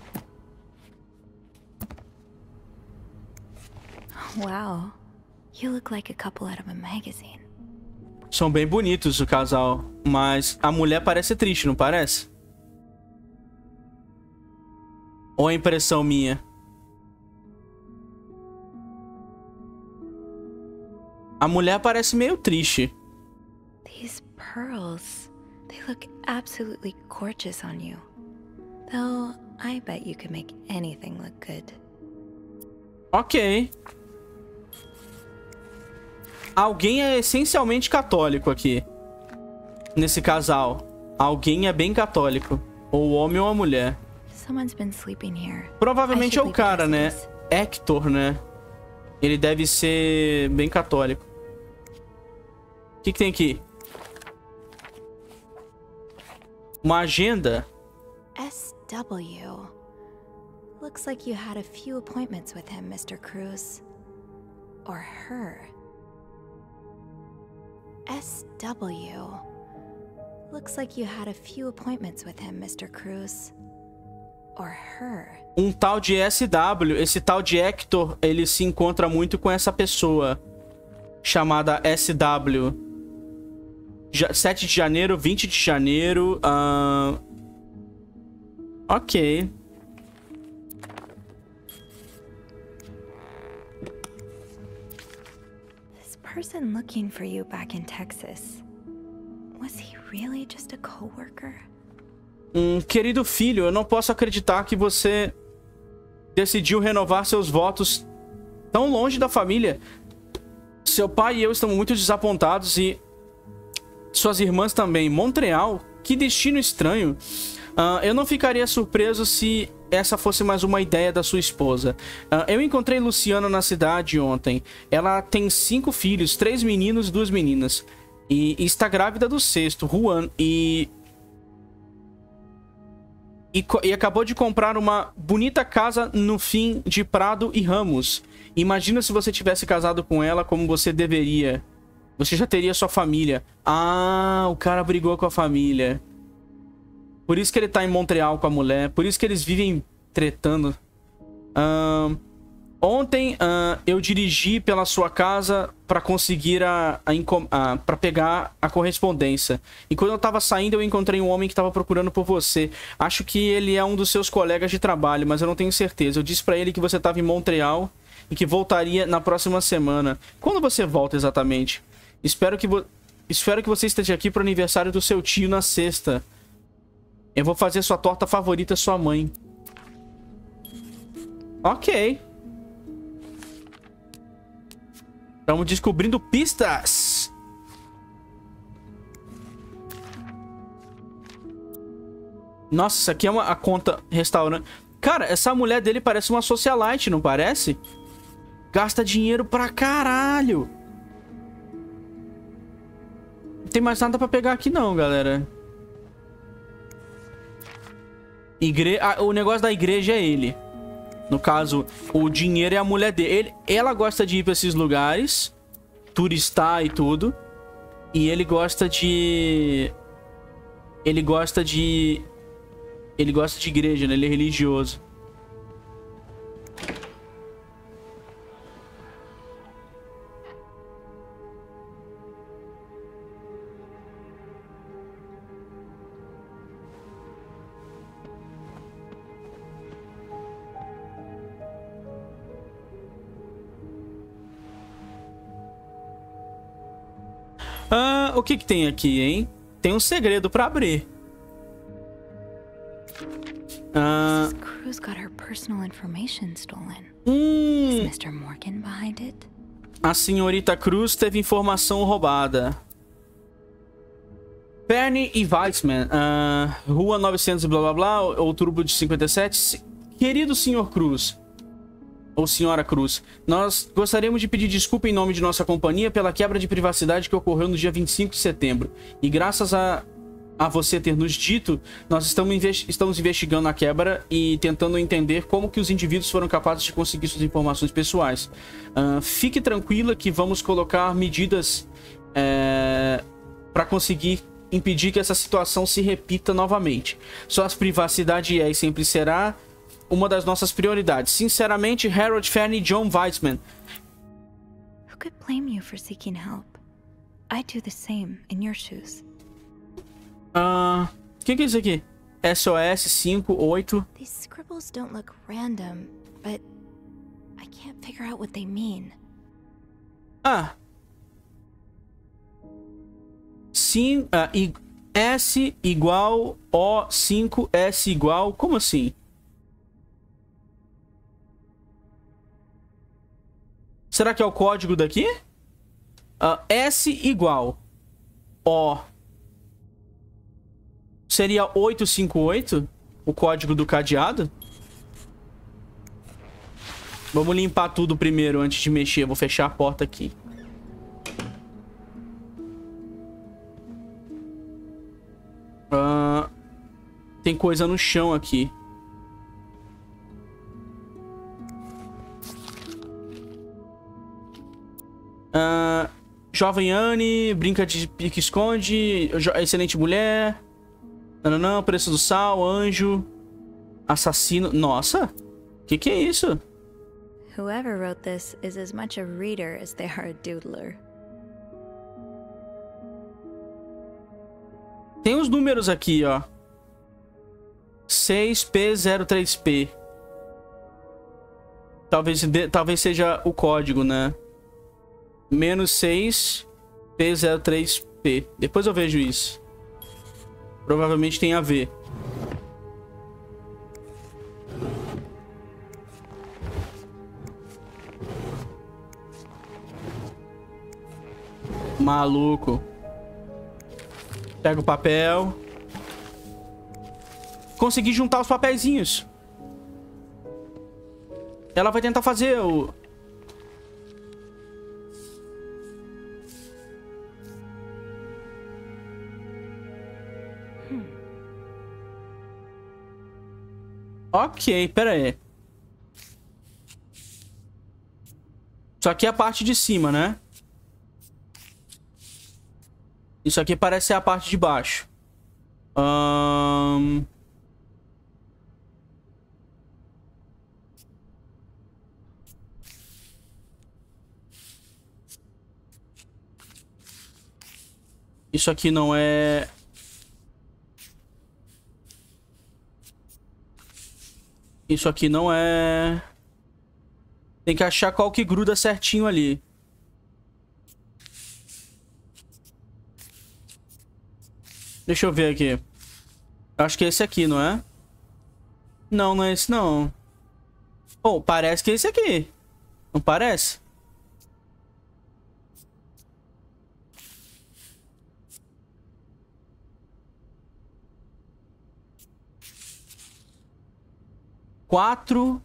Wow. You look like a couple out of a magazine. São bem bonitos o casal. Mas a mulher parece triste, não parece? Ou é impressão minha? A mulher parece meio triste. These pearls, they look absolutely gorgeous on you. Though, I bet you could make anything look good. Ok. Alguém é essencialmente católico aqui. Nesse casal. Alguém é bem católico. Ou homem ou a mulher. Someone's been sleeping here. Provavelmente é o cara, né? Hector, né? Ele deve ser bem católico. O que, que tem aqui? Uma agenda. S W. Looks like you had a few appointments with him, Mister Cruz. Or her. S W. Looks like you had a few appointments with him, Mister Cruz. Or her. Um tal de S W. Esse tal de Hector, ele se encontra muito com essa pessoa. Chamada S W. sete de janeiro, vinte de janeiro. Uh... Ok. This person looking for you back in Texas. Was he really just a coworker? Hum, querido filho, eu não posso acreditar que você decidiu renovar seus votos tão longe da família. Seu pai e eu estamos muito desapontados e suas irmãs também. Montreal? Que destino estranho. Uh, eu não ficaria surpreso se essa fosse mais uma ideia da sua esposa. Uh, eu encontrei Luciana na cidade ontem. Ela tem cinco filhos, três meninos e duas meninas. E, e está grávida do sexto, Juan. E... E, e acabou de comprar uma bonita casa no fim de Prado e Ramos. Imagina se você tivesse casado com ela como você deveria. Você já teria sua família. Ah, o cara brigou com a família. Por isso que ele tá em Montreal com a mulher. Por isso que eles vivem tretando. Uh, ontem uh, eu dirigi pela sua casa para conseguir a, a, a para pegar a correspondência. E quando eu tava saindo eu encontrei um homem que tava procurando por você. Acho que ele é um dos seus colegas de trabalho, mas eu não tenho certeza. Eu disse para ele que você tava em Montreal e que voltaria na próxima semana. Quando você volta exatamente? Espero que, vo Espero que você esteja aqui pro aniversário do seu tio na sexta. Eu vou fazer sua torta favorita, sua mãe. Ok. Estamos descobrindo pistas. Nossa, isso aqui é uma a conta restaurante. Cara, essa mulher dele parece uma socialite, não parece? Gasta dinheiro pra caralho. Não tem mais nada pra pegar aqui não, galera. Igre... Ah, o negócio da igreja é ele. No caso, o dinheiro é a mulher dele. Ele... Ela gosta de ir pra esses lugares, turistar e tudo. E ele gosta de... Ele gosta de... Ele gosta de igreja, né? Ele é religioso. Ah, o que que tem aqui, hein? Tem um segredo pra abrir. Ah... Cruz got her personal information stolen. Hum... Is mister Morgan behind it? A senhorita Cruz teve informação roubada. Penny e Weissman. Ah, Rua novecentos e blá blá blá, outubro de cinquenta e sete. Querido senhor Cruz, ou senhora Cruz, nós gostaríamos de pedir desculpa em nome de nossa companhia pela quebra de privacidade que ocorreu no dia vinte e cinco de setembro. E graças a, a você ter nos dito, nós estamos, investi estamos investigando a quebra e tentando entender como que os indivíduos foram capazes de conseguir suas informações pessoais. Uh, fique tranquila que vamos colocar medidas é, para conseguir impedir que essa situação se repita novamente. Sua privacidade é e sempre será uma das nossas prioridades. Sinceramente, Harold Fanny John Weissman. Who could blame you for seeking help? I'd do the same in your shoes. Ah, uh, o que, que é isso aqui? S O S cinco oito. These scribbles don't look random, but I can't figure out what they mean. Ah. Sim, uh, I, S igual O cinco, S igual, como assim? Será que é o código daqui? Uh, S igual O. Seria oitocentos e cinquenta e oito? O código do cadeado? Vamos limpar tudo primeiro antes de mexer. Vou fechar a porta aqui. Uh, tem coisa no chão aqui. Uh, jovem Anne, brinca de pique-esconde, excelente mulher. Não, não, preço do sal, anjo, assassino. Nossa, que que é isso? Whoever wrote this is as much a reader as they are a doodler. Tem uns números aqui, ó. seis P zero três P. Talvez, talvez seja o código, né? Menos seis P zero três P. Depois eu vejo isso. Provavelmente tem a ver. Maluco. Pega o papel. Consegui juntar os papeizinhos. Ela vai tentar fazer o... Ok, pera aí. Isso aqui é a parte de cima, né? Isso aqui parece ser a parte de baixo. Um... Isso aqui não é... Isso aqui não é... Tem que achar qual que gruda certinho ali. Deixa eu ver aqui. Acho que é esse aqui, não é? Não, não é esse não. Oh, parece que é esse aqui. Não parece? Quatro.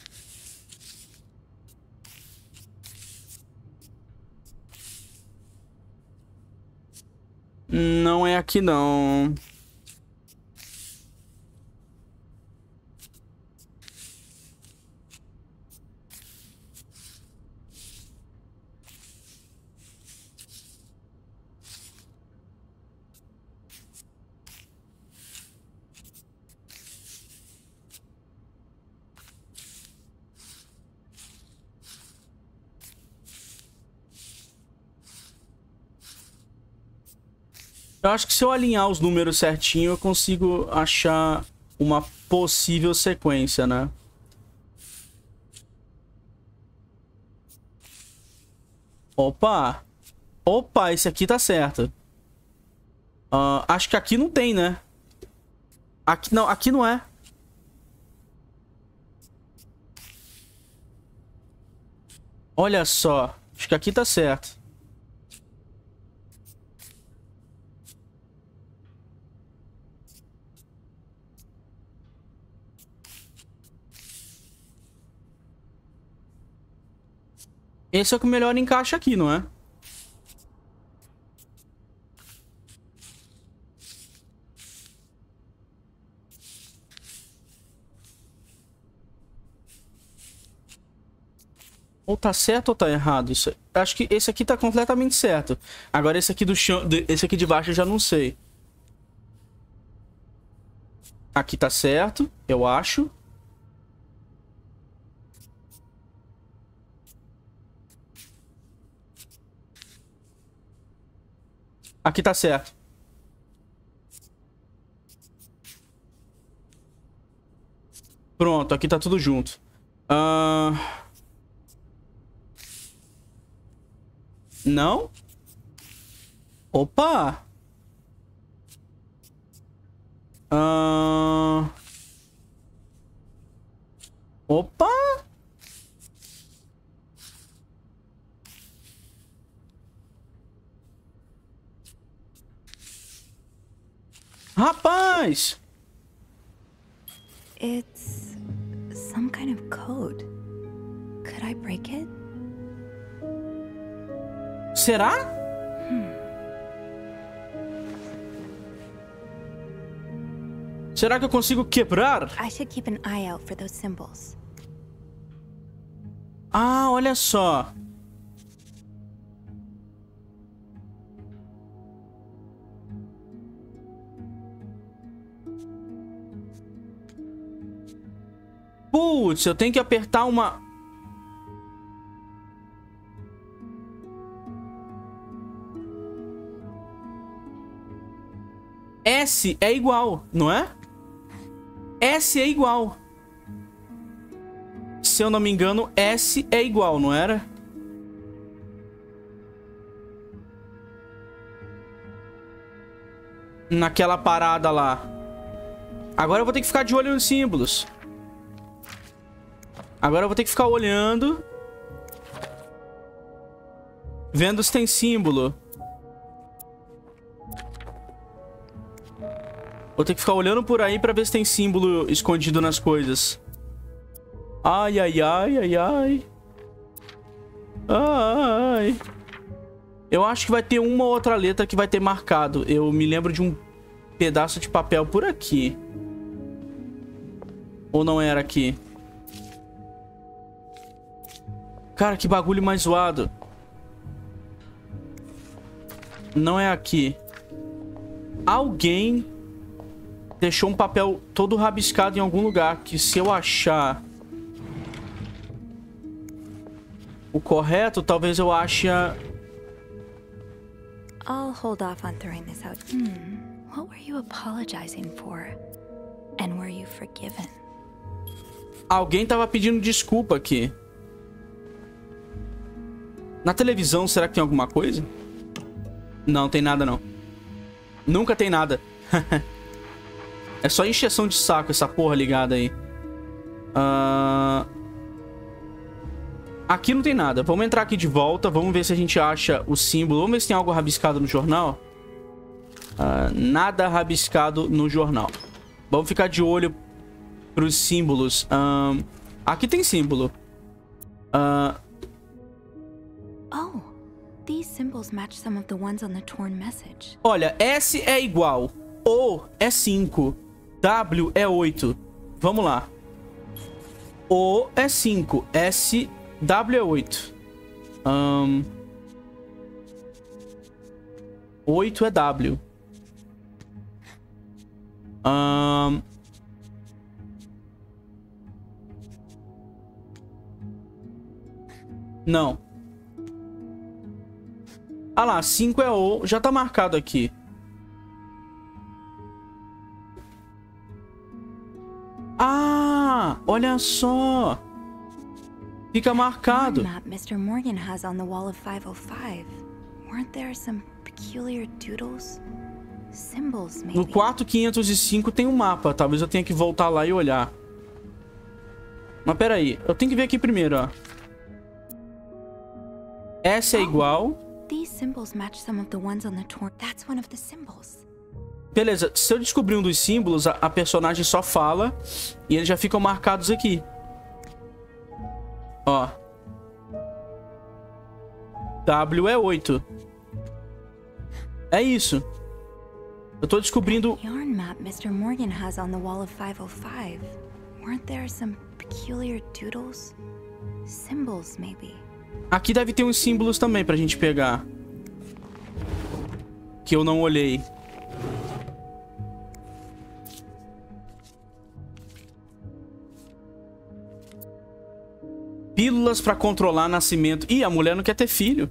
Não é aqui, não. Eu acho que se eu alinhar os números certinho, eu consigo achar uma possível sequência, né? Opa! Opa, esse aqui tá certo. Uh, acho que aqui não tem, né? Aqui não, aqui não é. Olha só. Acho que aqui tá certo. Esse é o que melhor encaixa aqui, não é? Ou tá certo ou tá errado? Isso, acho que esse aqui tá completamente certo. Agora esse aqui do chão, esse aqui de baixo eu já não sei. Aqui tá certo, eu acho. Aqui tá certo. Pronto, aqui tá tudo junto. Uh... Não? Opa! Uh... Opa! Rapaz! It's some kind of code. Could I break it? Será? Hmm. Será que eu consigo quebrar? I should keep an eye out for those symbols. Ah, olha só. Putz, eu tenho que apertar uma... S é igual, não é? S é igual. Se eu não me engano, S é igual, não era? Naquela parada lá. Agora eu vou ter que ficar de olho nos símbolos. Agora eu vou ter que ficar olhando. Vendo se tem símbolo. Vou ter que ficar olhando por aí pra ver se tem símbolo escondido nas coisas. Ai, ai, ai, ai, ai. Ai. Eu acho que vai ter uma ou outra letra que vai ter marcado. Eu me lembro de um pedaço de papel por aqui. Ou não era aqui? Cara, que bagulho mais zoado. Não é aqui. Alguém deixou um papel todo rabiscado em algum lugar. Que se eu achar o correto, talvez eu ache a... I'll hold off on throwing this out. Hmm. What were you apologizing for? And were you forgiven? Alguém tava pedindo desculpa aqui. Na televisão, será que tem alguma coisa? Não, tem nada não. Nunca tem nada. É só encheção de saco essa porra ligada aí. Uh... Aqui não tem nada. Vamos entrar aqui de volta. Vamos ver se a gente acha o símbolo. Vamos ver se tem algo rabiscado no jornal. Uh, nada rabiscado no jornal. Vamos ficar de olho Pros símbolos. Um, aqui tem símbolo. Uh, Oh, these symbols match some of the ones on the torn message. olha, S é igual. O é cinco. W é oito. Vamos lá. O é cinco. S, W é oito. Um, oito é W. Um, não. Ah lá, cinco é O. Já tá marcado aqui. Ah, olha só. Fica marcado. Map mister Morgan has on the wall of five oh five. Weren't there some peculiar doodles? Symbols, maybe. No quarto quinhentos e cinco tem um mapa. Talvez eu tenha que voltar lá e olhar. Mas pera aí. Eu tenho que ver aqui primeiro, ó. S é igual. These symbols match some of the ones on the torn. That's one of the symbols. Beleza. Se eu descobrir um dos símbolos, a, a personagem só fala. E eles já ficam marcados aqui. Ó. W é oito. É isso. Eu tô descobrindo... Yarn map mister Morgan has on the wall of five oh five. Weren't there some peculiar doodles? Symbols, maybe. Aqui deve ter uns símbolos também pra gente pegar. Que eu não olhei. Pílulas pra controlar nascimento. Ih, a mulher não quer ter filho.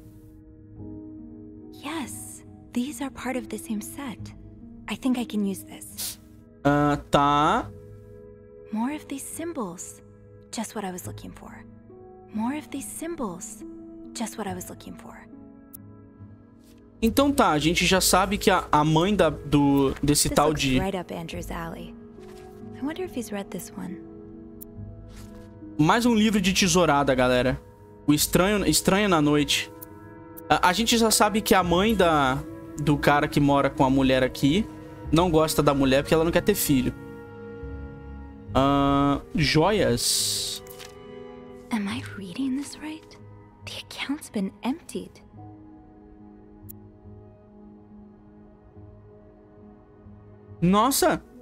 Yes, these are part of the same set. I think I can use this. Ah, tá. More of these symbols. Just what I was looking for. More of these symbols. Just what I was looking for. Então tá, a gente já sabe que a, a mãe da, do, desse This tal looks de... right up Andrew's alley. I wonder if he's read this one. Mais um livro de tesourada, galera. O Estranho, Estranho na Noite. A, a gente já sabe que a mãe da, do cara que mora com a mulher aqui não gosta da mulher porque ela não quer ter filho. Uh, joias. Am I reading this right? The account's been emptied. Nossa!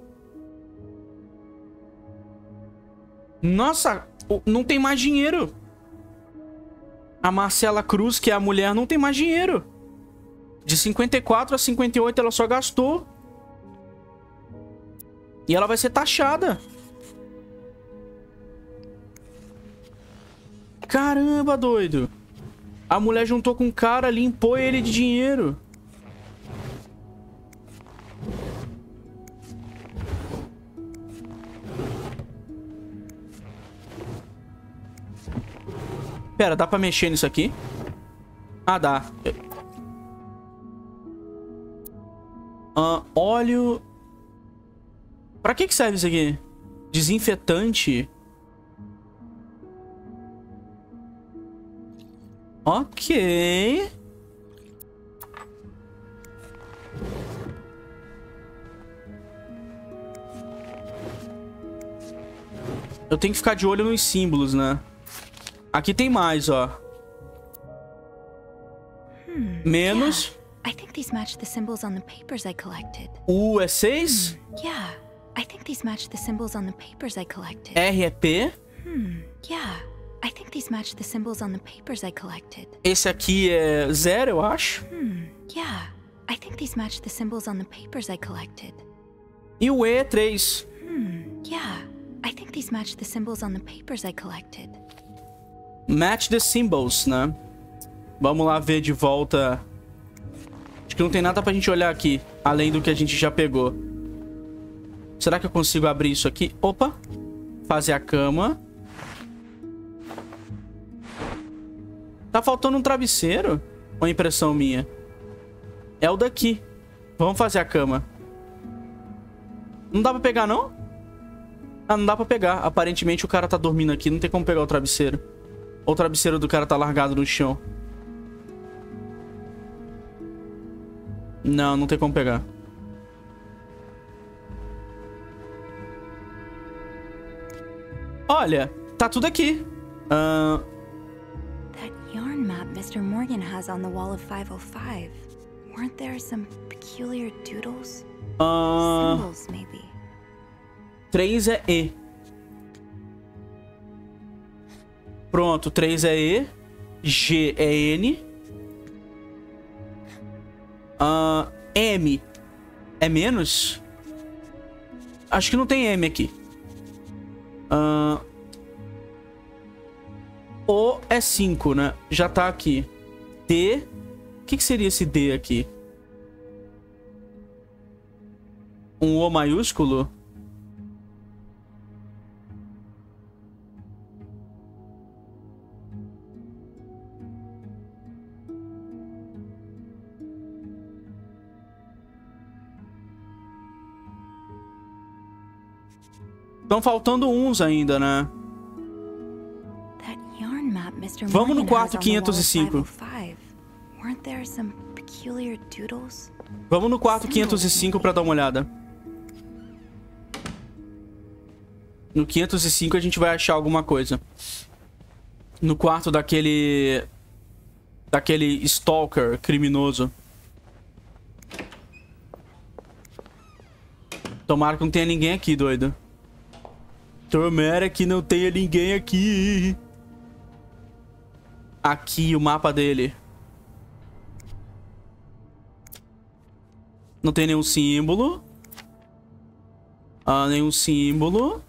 Nossa! Não tem mais dinheiro. A Marcela Cruz, que é a mulher, não tem mais dinheiro. De cinquenta e quatro a cinquenta e oito ela só gastou. E ela vai ser taxada. Caramba, doido. A mulher juntou com o cara, limpou ele de dinheiro. Pera, dá pra mexer nisso aqui? Ah, dá. Ah, óleo... Pra que que serve isso aqui? Desinfetante. Ok. Eu tenho que ficar de olho nos símbolos, né? Aqui tem mais, ó. Hmm, Menos. Yeah. I think these match the symbols on the papers I collected. U é seis. Yeah, I think these match the symbols on the papers I collected. R é P. Hmm, yeah, I think these match the symbols on the papers I collected. Esse aqui é zero, eu acho. Hmm, yeah, I think these match the symbols on the papers I collected. E o E é três. Hmm, yeah, I think these match the symbols on the papers I collected. Match the symbols, né? Vamos lá ver de volta. Acho que não tem nada pra gente olhar aqui, além do que a gente já pegou. Será que eu consigo abrir isso aqui? Opa! Fazer a cama. Tá faltando um travesseiro? Ou é impressão minha? É o daqui. Vamos fazer a cama. Não dá pra pegar, não? Ah, não dá pra pegar. Aparentemente o cara tá dormindo aqui. Não tem como pegar o travesseiro. Ou o travesseiro do cara tá largado no chão. Não, não tem como pegar. Olha, tá tudo aqui. Uh... That yarn map mister Morgan has on the wall of five oh five. Weren't there some peculiar doodles? Uh... Symbols, maybe. três é E. Pronto, três é E. G é N. Uh, M é menos? Acho que não tem M aqui. Uh, o é cinco, né? Já tá aqui. D. O que, que seria esse D aqui? Um O maiúsculo? Estão faltando uns ainda, né? Vamos no quarto quinhentos e cinco. Vamos no quarto quinhentos e cinco pra dar uma olhada. No quinhentos e cinco a gente vai achar alguma coisa. No quarto daquele... Daquele stalker criminoso. Tomara que não tenha ninguém aqui, doido. Tomara que não tenha ninguém aqui. Aqui, o mapa dele. Não tem nenhum símbolo. Ah, nenhum símbolo.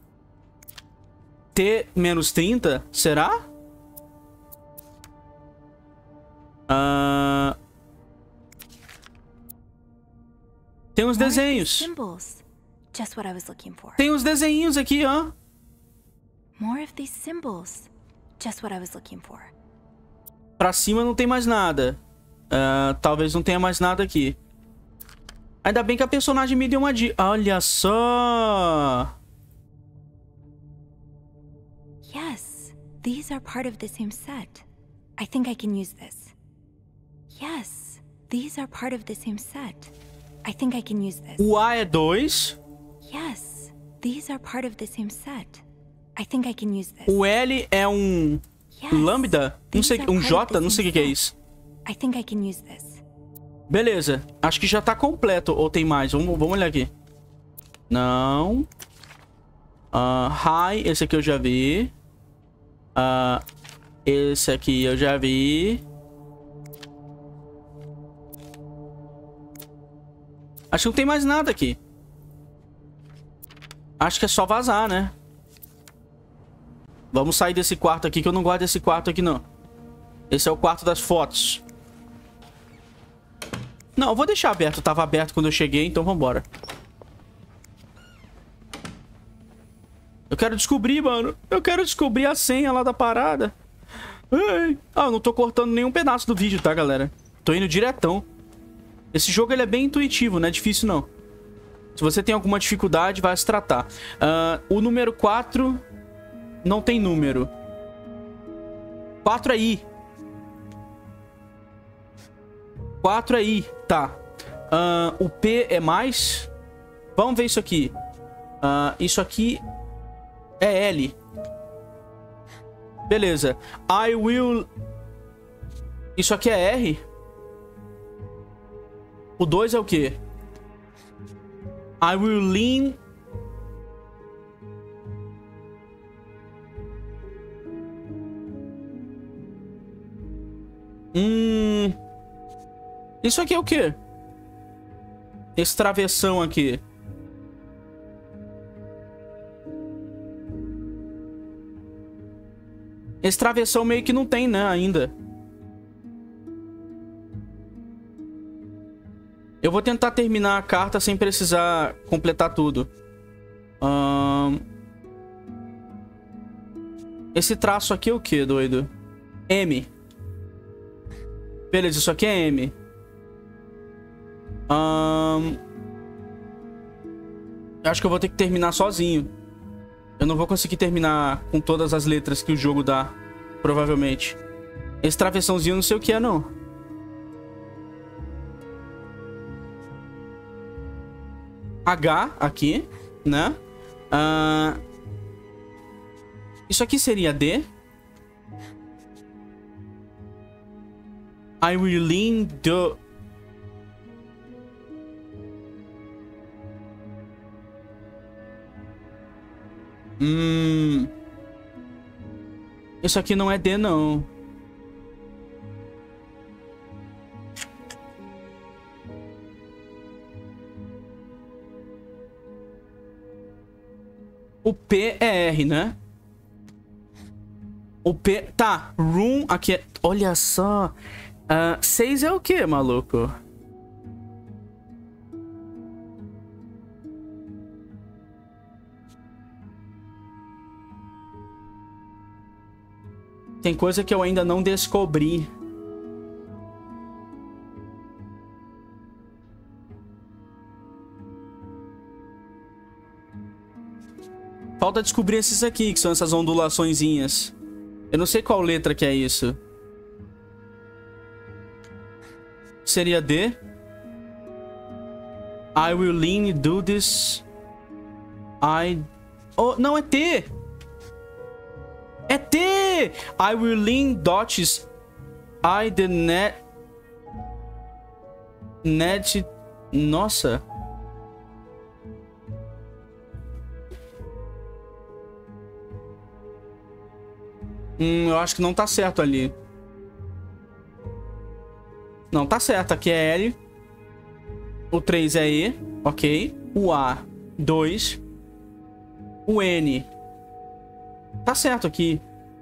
T menos trinta? Será? Ah... Tem uns desenhos. Just what I was looking for. Tem uns desenhinhos aqui, ó. More of these symbols. Just what I was looking for. Pra cima não tem mais nada. Uh, talvez não tenha mais nada aqui. Ainda bem que a personagem me deu uma dica. Olha só. Yes, these are part of the same set. I think I can use this. Yes, these are part of the same set. I think I can use this. O A é dois. Yes, these are part of the same set. I think I can use this. O L é um yes, lambda, não sei, um J, não sei o que é isso. I think I can use this. Beleza, acho que já tá completo ou tem mais? Vamos, vamos olhar aqui. Não. Uh, hi, esse aqui eu já vi. Uh, esse aqui eu já vi. Acho que não tem mais nada aqui. Acho que é só vazar, né? Vamos sair desse quarto aqui, que eu não gosto desse quarto aqui, não. Esse é o quarto das fotos. Não, eu vou deixar aberto. Tava aberto quando eu cheguei, então vambora. Eu quero descobrir, mano. Eu quero descobrir a senha lá da parada. Ai. Ah, eu não tô cortando nenhum pedaço do vídeo, tá, galera? Tô indo diretão. Esse jogo, ele é bem intuitivo, não é difícil, não. Se você tem alguma dificuldade, vai se tratar. Uh, o número quatro não tem número. quatro é I. quatro é I. Tá. Uh, o P é mais. Vamos ver isso aqui. Uh, isso aqui é L. Beleza. I will... Isso aqui é R. O dois é o quê? I will lean... Hum... Isso aqui é o quê? Esse travessão aqui. Esse travessão meio que não tem, né, ainda. Eu vou tentar terminar a carta sem precisar completar tudo. Hum... Esse traço aqui é o que, doido? M. Beleza, isso aqui é M. Hum... Acho que eu vou ter que terminar sozinho. Eu não vou conseguir terminar com todas as letras que o jogo dá. Provavelmente. Esse travessãozinho eu não sei o que é, não. H aqui, né? Uh... Isso aqui seria D? I will lean the... Hum... Isso aqui não é D, não. O P é R, né? O P... Tá, room aqui é... Olha só. Uh, seis é o quê, maluco? Tem coisa que eu ainda não descobri. Falta descobrir esses aqui, que são essas ondulaçõezinhas. Eu não sei qual letra que é isso. Seria D? I will lean do this. I... Oh, não, é T! É T! I will lean dots. I the net... Net... Nossa. Hum, eu acho que não tá certo ali. Não, tá certo. Aqui é L. O três é E. Ok. O A, dois. O N. Tá certo aqui.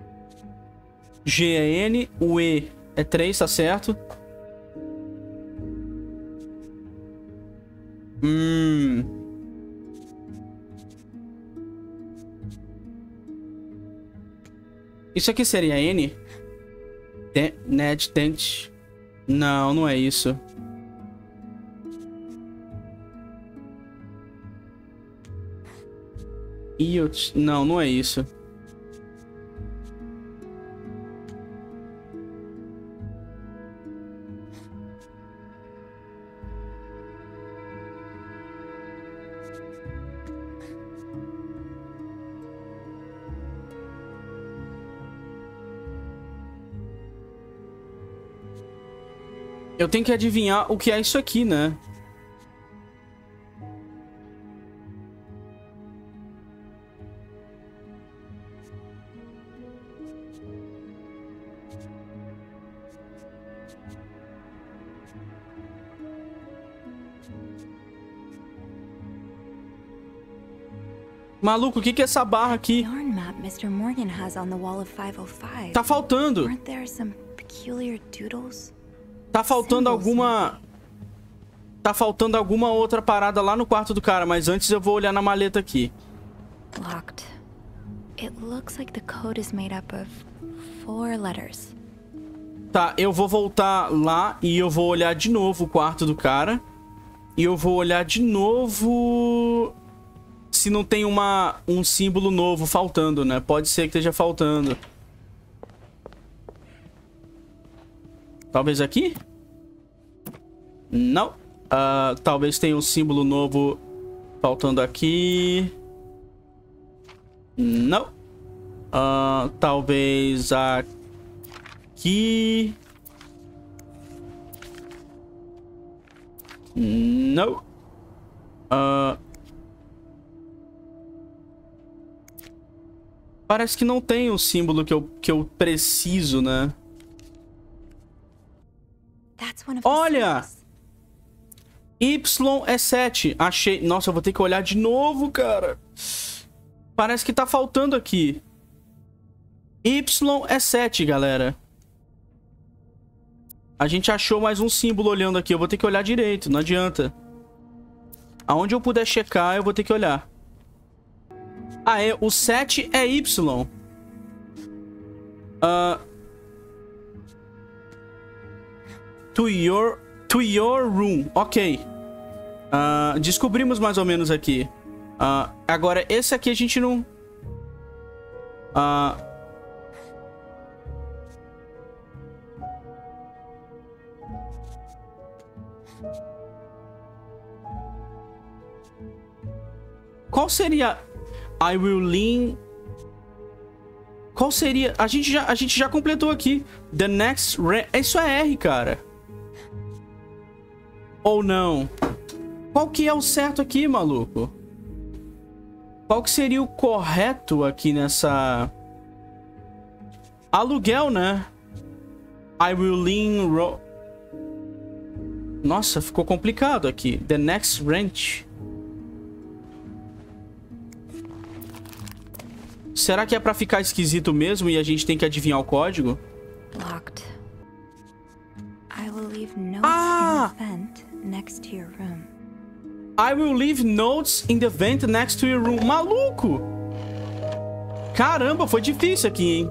G é N. O E é três, tá certo. Hum... Isso aqui seria N? Ten, net, tent. Não, não é isso. Iot. Não, não é isso. Eu tenho que adivinhar o que é isso aqui, né? Maluco, o que que é essa barra aqui? Yarn map mister Morgan has on the wall of five oh five. Tá faltando. Aren't there some peculiar doodles? Tá faltando alguma... Tá faltando alguma outra parada lá no quarto do cara, mas antes eu vou olhar na maleta aqui. Locked. It looks like the code is made up of four letters. Tá, eu vou voltar lá e eu vou olhar de novo o quarto do cara. E eu vou olhar de novo... Se não tem uma, um símbolo novo faltando, né? Pode ser que esteja faltando. Talvez aqui? Não. Uh, talvez tenha um símbolo novo faltando aqui. Não. Uh, talvez aqui. Não. Uh, parece que não tem o símbolo que eu, que eu preciso, né? Olha! Y é sete. Achei. Nossa, eu vou ter que olhar de novo, cara. Parece que tá faltando aqui. Y é sete, galera. A gente achou mais um símbolo olhando aqui. Eu vou ter que olhar direito, não adianta. Aonde eu puder checar, eu vou ter que olhar. Ah, é. O sete é Y. Ah... Uh... To your, to your room. Ok. Uh, descobrimos mais ou menos aqui. Uh, agora, esse aqui a gente não... Uh, qual seria... I will lean... Qual seria? A gente já, a gente já completou aqui. The next... Isso é R, cara. Ou não? Qual que é o certo aqui, maluco? Qual que seria o correto aqui nessa... Aluguel, né? I will lean... Ro... Nossa, ficou complicado aqui. The next rent. Será que é pra ficar esquisito mesmo e a gente tem que adivinhar o código? Locked. I will leave notes Ah! in the vent next to your room. I will leave notes in the vent next to your room. Maluco! Caramba, foi difícil aqui, hein?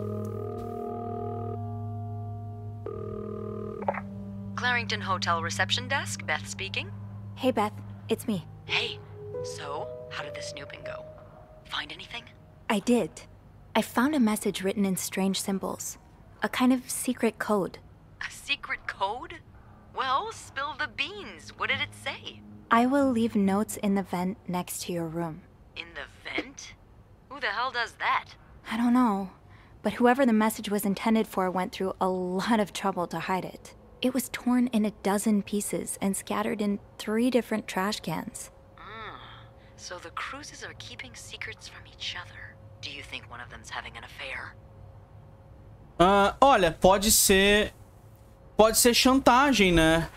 Clarington Hotel reception desk, Beth speaking. Hey, Beth. It's me. Hey, so how did the snooping go? Find anything? I did. I found a message written in strange symbols. A kind of secret code. A secret code? Well, spill the beans. What did it say? I will leave notes in the vent next to your room. In the vent? Who the hell does that? I don't know, but whoever the message was intended for went through a lot of trouble to hide it. It was torn in a dozen pieces and scattered in three different trash cans. Ah, so the Cruzes are keeping secrets from each other. Do you think one of them's having an affair? Ah, olha, pode ser... Pode ser chantagem, né?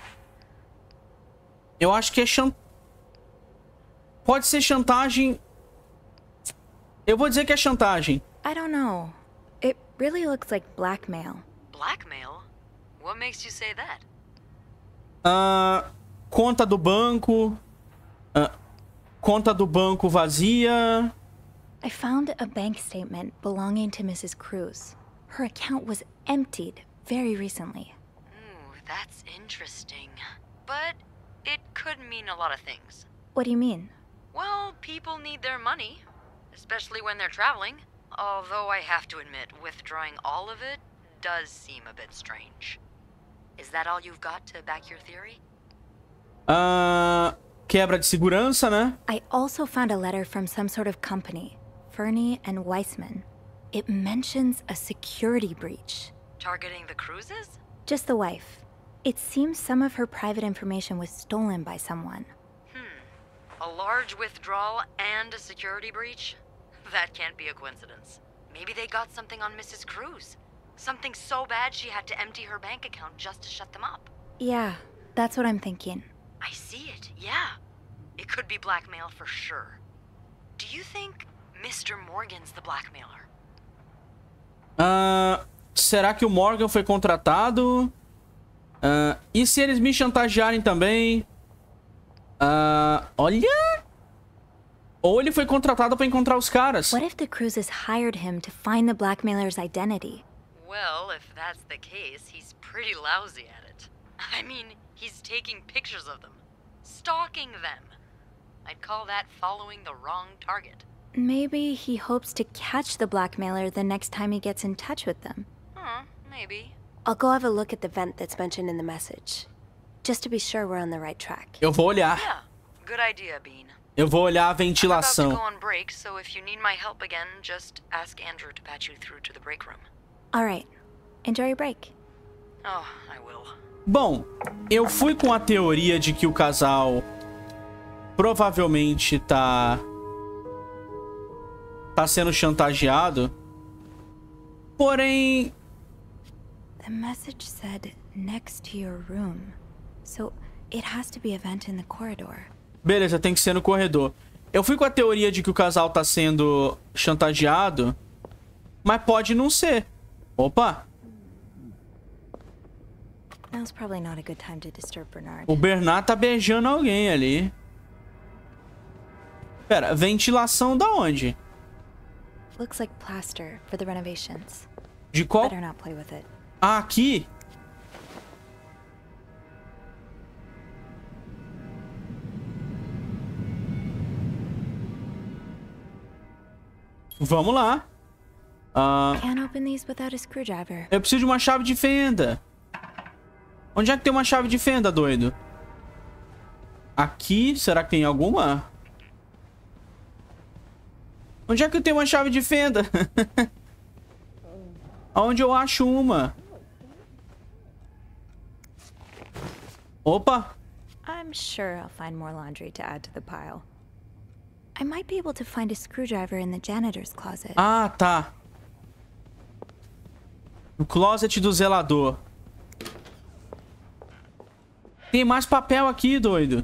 Eu acho que é chan... Pode ser chantagem... Eu vou dizer que é chantagem. I don't know. It really looks like blackmail. Blackmail? What makes you say that? Ah, conta do banco. Ah, conta do banco vazia. I found a bank statement belonging to Missus Cruz. Her account was emptied very recently. Ooh, that's interesting. But it could mean a lot of things. What do you mean? Well, people need their money, especially when they're traveling. Although I have to admit, withdrawing all of it does seem a bit strange. Is that all you've got to back your theory? Ah, quebra de segurança, né? I also found a letter from some sort of company, Fernie and Weissman. It mentions a security breach. Targeting the Cruzes? Just the wife. It seems some of her private information was stolen by someone. Hmm. A large withdrawal and a security breach? That can't be a coincidence. Maybe they got something on Missus Cruz. Something so bad she had to empty her bank account just to shut them up. Yeah, that's what I'm thinking. I see it, yeah. It could be blackmail for sure. Do you think Mister Morgan's the blackmailer? Ah, será que o Morgan foi contratado? Ah, e se eles me chantagearem também? Ah, olha! Ou ele foi contratado para encontrar os caras? What if the Cruzes hired him to find the blackmailer's identity? Well, if that's the case, he's pretty lousy at it. I mean, he's taking pictures of them. Stalking them. I'd call that following the wrong target. Maybe he hopes to catch the blackmailer the next time he gets in touch with them. Huh, maybe. I'll go have a look at the vent that's mentioned in the message. Just to be sure we're on the right track. Eu vou olhar. Yeah, good idea, Bean. Eu vou olhar a I'm about to ventilação. go on break, so if you need my help again, just ask Andrew to patch you through to the break room. All right. Enjoy your break. Oh, I will. Bom, eu fui com a teoria de que o casal provavelmente tá tá sendo chantageado. Porém, The message said next to your room. So it has to be a vent in the corridor. beleza, tem que ser no corredor. Eu fui com a teoria de que o casal tá sendo chantageado, mas pode não ser. Opa, Now's probably not a good time to disturb Bernard. o Bernard tá beijando alguém ali. Pera, ventilação da onde? Looks like plaster for the renovations. De qual? Better not play with it. Ah, aqui? Vamos lá. Ah, Can't open these without a screwdriver. eu preciso de uma chave de fenda. Onde é que tem uma chave de fenda, doido? Aqui? Será que tem alguma? Onde é que tem uma chave de fenda? Aonde eu acho uma? Opa! I'm sure I'll find more laundry to add to the pile. I might be able to find a screwdriver in the janitor's closet. Ah, tá. O closet do zelador. Tem mais papel aqui, doido.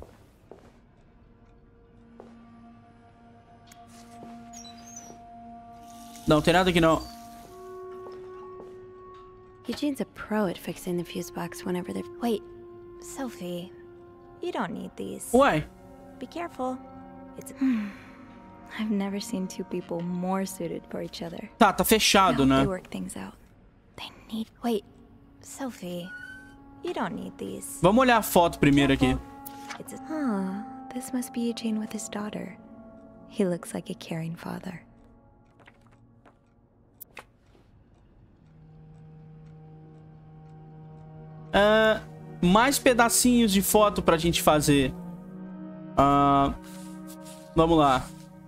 Não, tem nada aqui não. Eugene's a pro at fixing the fuse box whenever they're... Wait, Sophie, you don't need these. Ué. Be careful. It's... I've never seen two people more suited for each other. Tá, tá fechado, né? They work things out. They need... Wait, Sophie, you don't need these. Vamos olhar a foto primeiro aqui. It's a... Huh, this must be Eugene with his daughter. He looks like a caring father. Uh, mais pedacinhos de foto pra gente fazer. Uh, vamos lá.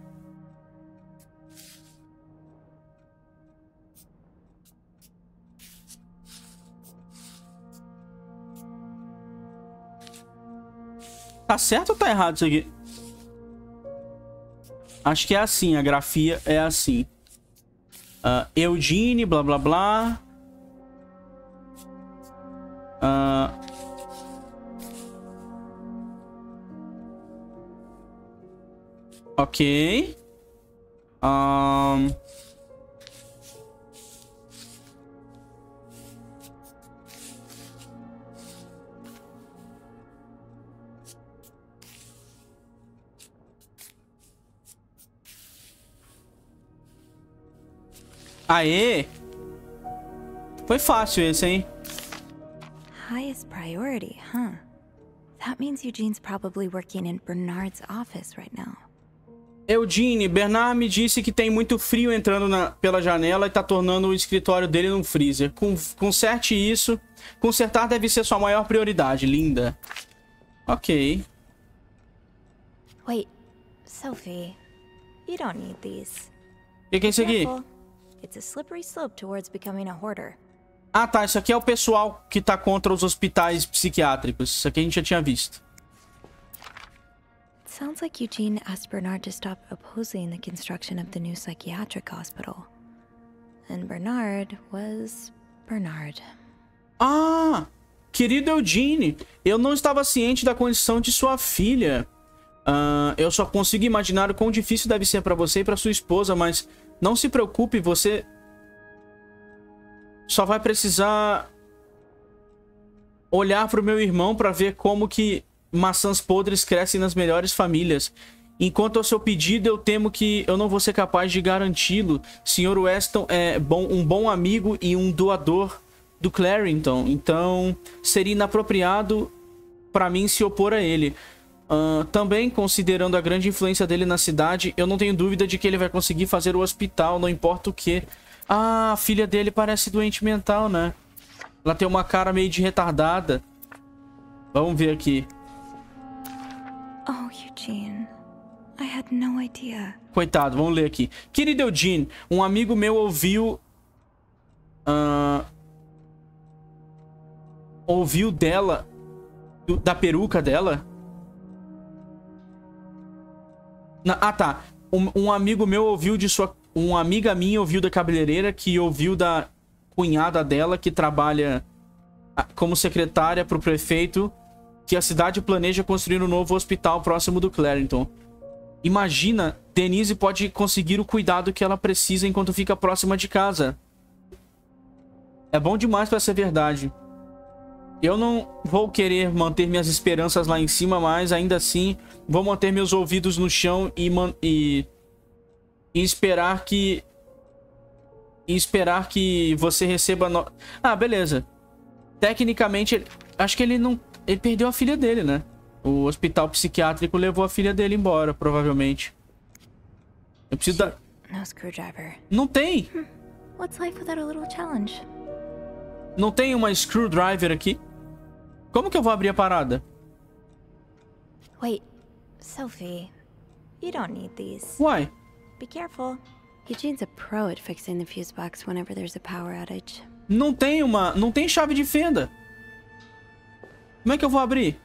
Tá certo ou tá errado isso aqui? Acho que é assim, a grafia é assim. Uh, Eugene, blá blá blá. Uh... Ok. Um... Aê! Foi fácil esse, hein? Highest priority, huh? That means Eugene's probably working in Bernard's office right now. Eugene, Bernard me disse que tem muito frio entrando na, pela janela e tá tornando o escritório dele num freezer. Com, conserte isso. Consertar deve ser sua maior prioridade, linda. Ok. Wait, Sophie, you don't need these. O que, que é isso aqui? It's a slippery slope towards becoming a hoarder. Ah, tá. Isso aqui é o pessoal que tá contra os hospitais psiquiátricos. Isso aqui a gente já tinha visto. It sounds like Eugene asked Bernard to stop opposing the construction of the new psychiatric hospital. And Bernard was Bernard. Ah! Querido Eugene, eu não estava ciente da condição de sua filha. Uh, eu só consigo imaginar o quão difícil deve ser para você e para sua esposa, mas não se preocupe, você só vai precisar olhar para o meu irmão para ver como que maçãs podres crescem nas melhores famílias. Enquanto ao seu pedido, eu temo que eu não vou ser capaz de garanti-lo. senhor Weston é bom, um bom amigo e um doador do Clarington, então seria inapropriado para mim se opor a ele. Uh, também, considerando a grande influência dele na cidade, eu não tenho dúvida de que ele vai conseguir fazer o hospital, não importa o que. Ah, a filha dele parece doente mental, né? Ela tem uma cara meio de retardada. Vamos ver aqui. Oh, Eugene. I had no idea. Coitado, vamos ler aqui. Querido Eugene, um amigo meu ouviu... Uh, ouviu dela... Do, da peruca dela... Na, ah, tá. Um, um amigo meu ouviu de sua... Uma amiga minha ouviu da cabeleireira, que ouviu da cunhada dela, que trabalha como secretária pro prefeito, que a cidade planeja construir um novo hospital próximo do Clarington. Imagina, Denise pode conseguir o cuidado que ela precisa enquanto fica próxima de casa. É bom demais pra ser verdade. Eu não vou querer manter minhas esperanças lá em cima, mas ainda assim vou manter meus ouvidos no chão e, man e, e esperar que e esperar que você receba no... Ah, beleza. Tecnicamente, acho que ele não ele perdeu a filha dele, né? O hospital psiquiátrico levou a filha dele embora, provavelmente. Eu preciso da... No screwdriver. Não tem. Hmm. What's life without a little challenge? Não tem uma screwdriver aqui? Como que eu vou abrir a parada? Wait, Sophie, you don't need these. Why? Be careful. Eugene's a pro at fixing the fuse box whenever there's a power outage. Não tem uma... Não tem chave de fenda. Como é que eu vou abrir?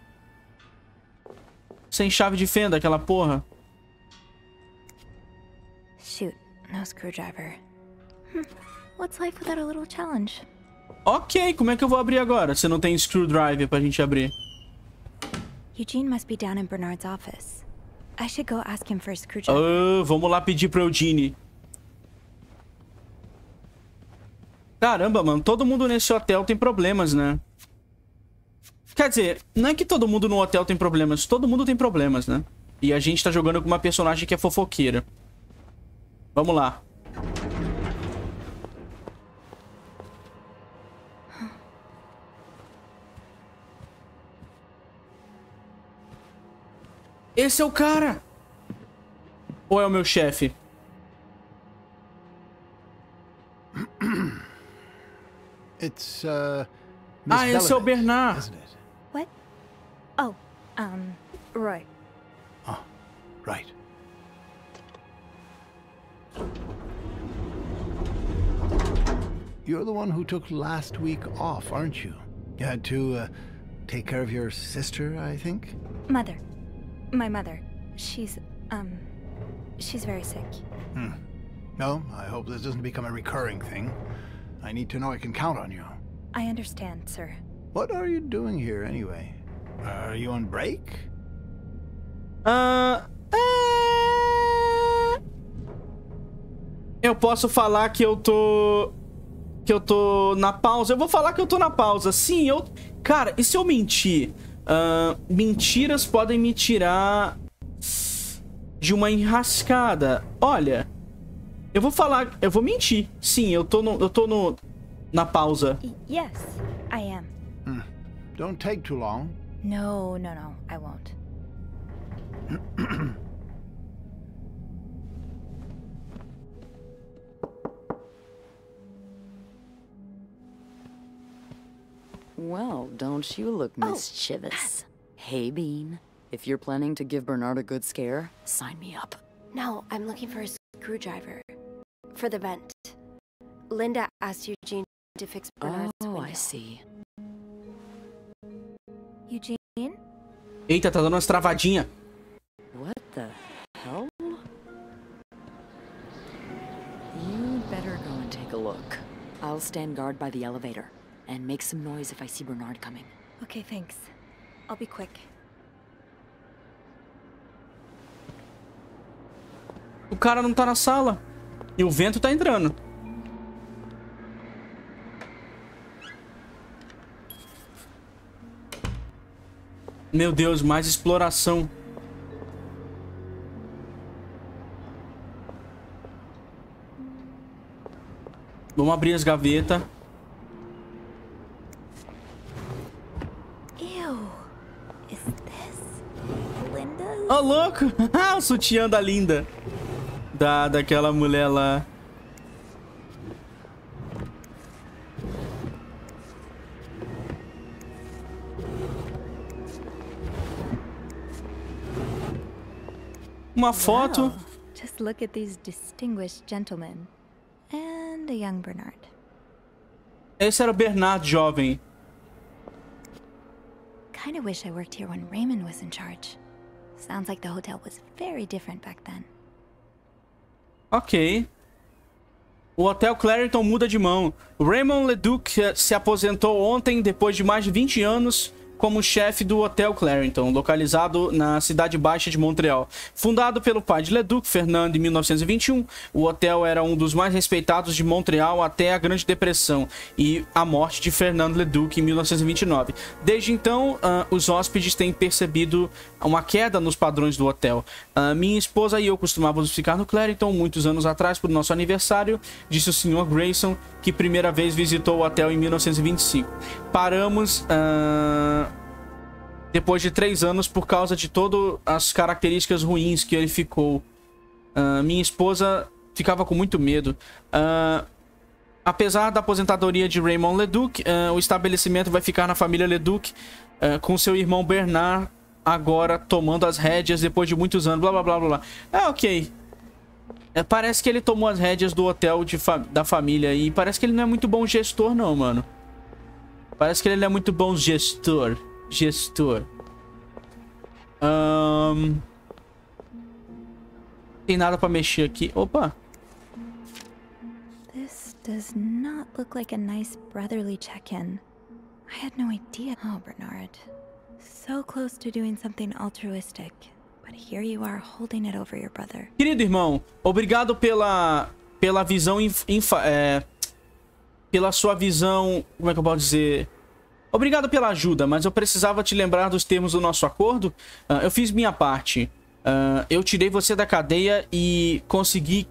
Sem chave de fenda, aquela porra. Shoot, no screwdriver. Hm. What's life without a little challenge? Ok, como é que eu vou abrir agora, se não tem screwdriver pra gente abrir? Eugene must be down in Bernard's office. I should go ask him for a screwdriver. Uh, vamos lá pedir pro Eugene. Caramba, mano, todo mundo nesse hotel tem problemas, né? Quer dizer, não é que todo mundo no hotel tem problemas, todo mundo tem problemas, né? E a gente tá jogando com uma personagem que é fofoqueira. Vamos lá. Esse é o cara! Ou é o meu chefe? It's, uh, Miss Ah, esse é o Belovitch, Bernard. isn't it? What? Oh, um, Roy. Oh, right. You're the one who took last week off, aren't you? You had to, uh, take care of your sister, I think? Mother. My mother. She's, um, she's very sick. Hmm. No, I hope this doesn't become a recurring thing. I need to know I can count on you. I understand, sir. What are you doing here, anyway? Are you on break? Ah, ah, eu posso falar que eu tô... Que eu tô na pausa. Eu vou falar que eu tô na pausa. Sim, eu... Cara, e se eu mentir? Uh, mentiras podem me tirar de uma enrascada. Olha, eu vou falar... Eu vou mentir. Sim, eu tô no... Eu tô no... Na pausa. Y yes, I am. Hmm. Don't take too long. No, no, no, I won't. Well, don't you look mischievous. Hey, Bean. If you're planning to give Bernard a good scare, sign me up. No, I'm looking for a screwdriver. For the vent. Linda asked Eugene to fix Bernard's Oh, window. I see. Eugene? Eita, tá dando umas travadinhas. What the hell? You better go and take a look. I'll stand guard by the elevator and make some noise if I see Bernard coming. Okay, thanks. I'll be quick. O cara não tá na sala. E o vento tá entrando. Meu Deus, mais exploração. Vamos abrir as gavetas. Ew. Is this Linda's? Ô, louco! O sutiã da Linda. Da, daquela mulher lá. Uma foto. Wow. Just look at these distinguished gentlemen. And a young Bernard. Esse era o Bernard jovem. Kinda wish I worked here when Raymond was in charge. Sounds like the hotel was very different back then. Ok. O Hotel Clarington muda de mão. Raymond Leduc se aposentou ontem depois de mais de vinte anos como chefe do Hotel Clarington, localizado na Cidade Baixa de Montreal. Fundado pelo pai de Leduc, Fernando, em mil novecentos e vinte e um, o hotel era um dos mais respeitados de Montreal até a Grande Depressão e a morte de Fernando Leduc em mil novecentos e vinte e nove. Desde então, uh, os hóspedes têm percebido uma queda nos padrões do hotel. Uh, minha esposa e eu costumávamos ficar no Clarington muitos anos atrás por nosso aniversário, disse o senhor Grayson, que primeira vez visitou o hotel em mil novecentos e vinte e cinco. Paramos... Uh... depois de três anos por causa de todas as características ruins que ele ficou. Uh, minha esposa ficava com muito medo. Uh, apesar da aposentadoria de Raymond Leduc, uh, o estabelecimento vai ficar na família Leduc, uh, com seu irmão Bernard agora tomando as rédeas depois de muitos anos. Blá, blá, blá, blá, blá. Ah, ok. É, parece que ele tomou as rédeas do hotel de fa da família e parece que ele não é muito bom gestor, não, mano. Parece que ele não é muito bom gestor. Gestor. Um... Tem nada pra mexer aqui. Opa. This does not look like a nice brotherly check-in. I had no idea. Oh, Bernard. So close to doing something altruistic. But here you are holding it over your brother. Querido irmão, obrigado pela pela visão inf, inf, é, pela sua visão, como é que eu posso dizer? Obrigado pela ajuda, mas eu precisava te lembrar dos termos do nosso acordo. Uh, eu fiz minha parte. Uh, eu tirei você da cadeia e consegui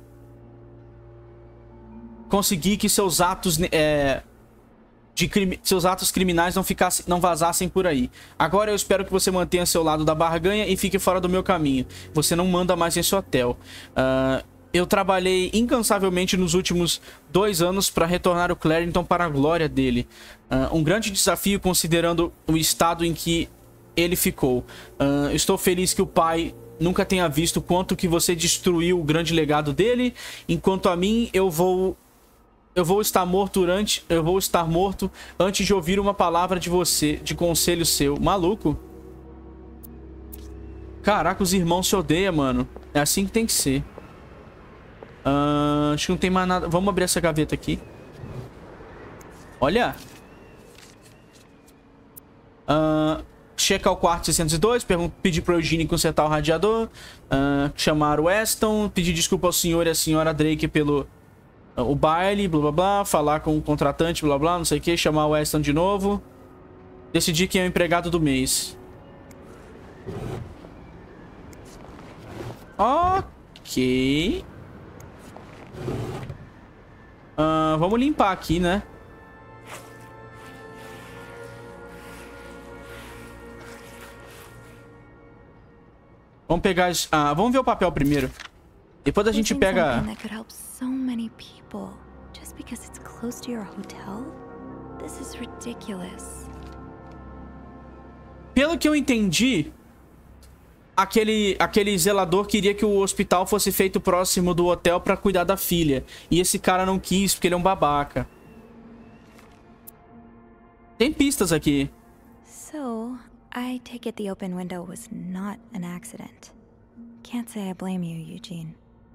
consegui que seus atos é, de crime, seus atos criminais não ficassem, não vazassem por aí. Agora eu espero que você mantenha seu lado da barganha e fique fora do meu caminho. Você não manda mais nesse hotel. Uh, eu trabalhei incansavelmente nos últimos dois anos para retornar o Clarington para a glória dele. Uh, um grande desafio considerando o estado em que ele ficou. Uh, estou feliz que o pai nunca tenha visto quanto que você destruiu o grande legado dele. Enquanto a mim, eu vou... Eu vou estar morto durante... Eu vou estar morto antes de ouvir uma palavra de você, de conselho seu. Maluco. Caraca, os irmãos se odeiam, mano. É assim que tem que ser. Uh, acho que não tem mais nada. Vamos abrir essa gaveta aqui. Olha. Uh, checar o quarto seiscentos e dois. Pedir pro Eugene consertar o radiador. Uh, chamar o Weston. Pedir desculpa ao senhor e à senhora Drake pelo... o baile, blá blá blá, falar com o contratante, blá blá, não sei o que, chamar o Weston de novo. Decidir quem é o empregado do mês. Ok. Uh, vamos limpar aqui, né? Vamos pegar... Ah, vamos ver o papel primeiro. Depois a gente pega... So many people just because it's close to your hotel? This is ridiculous. Pelo que eu entendi, aquele aquele zelador queria que o hospital fosse feito próximo do hotel para cuidar da filha, e esse cara não quis porque ele é um babaca. Tem pistas aqui. So, I take it the open window was not an accident. Can't say I blame you, Eugene.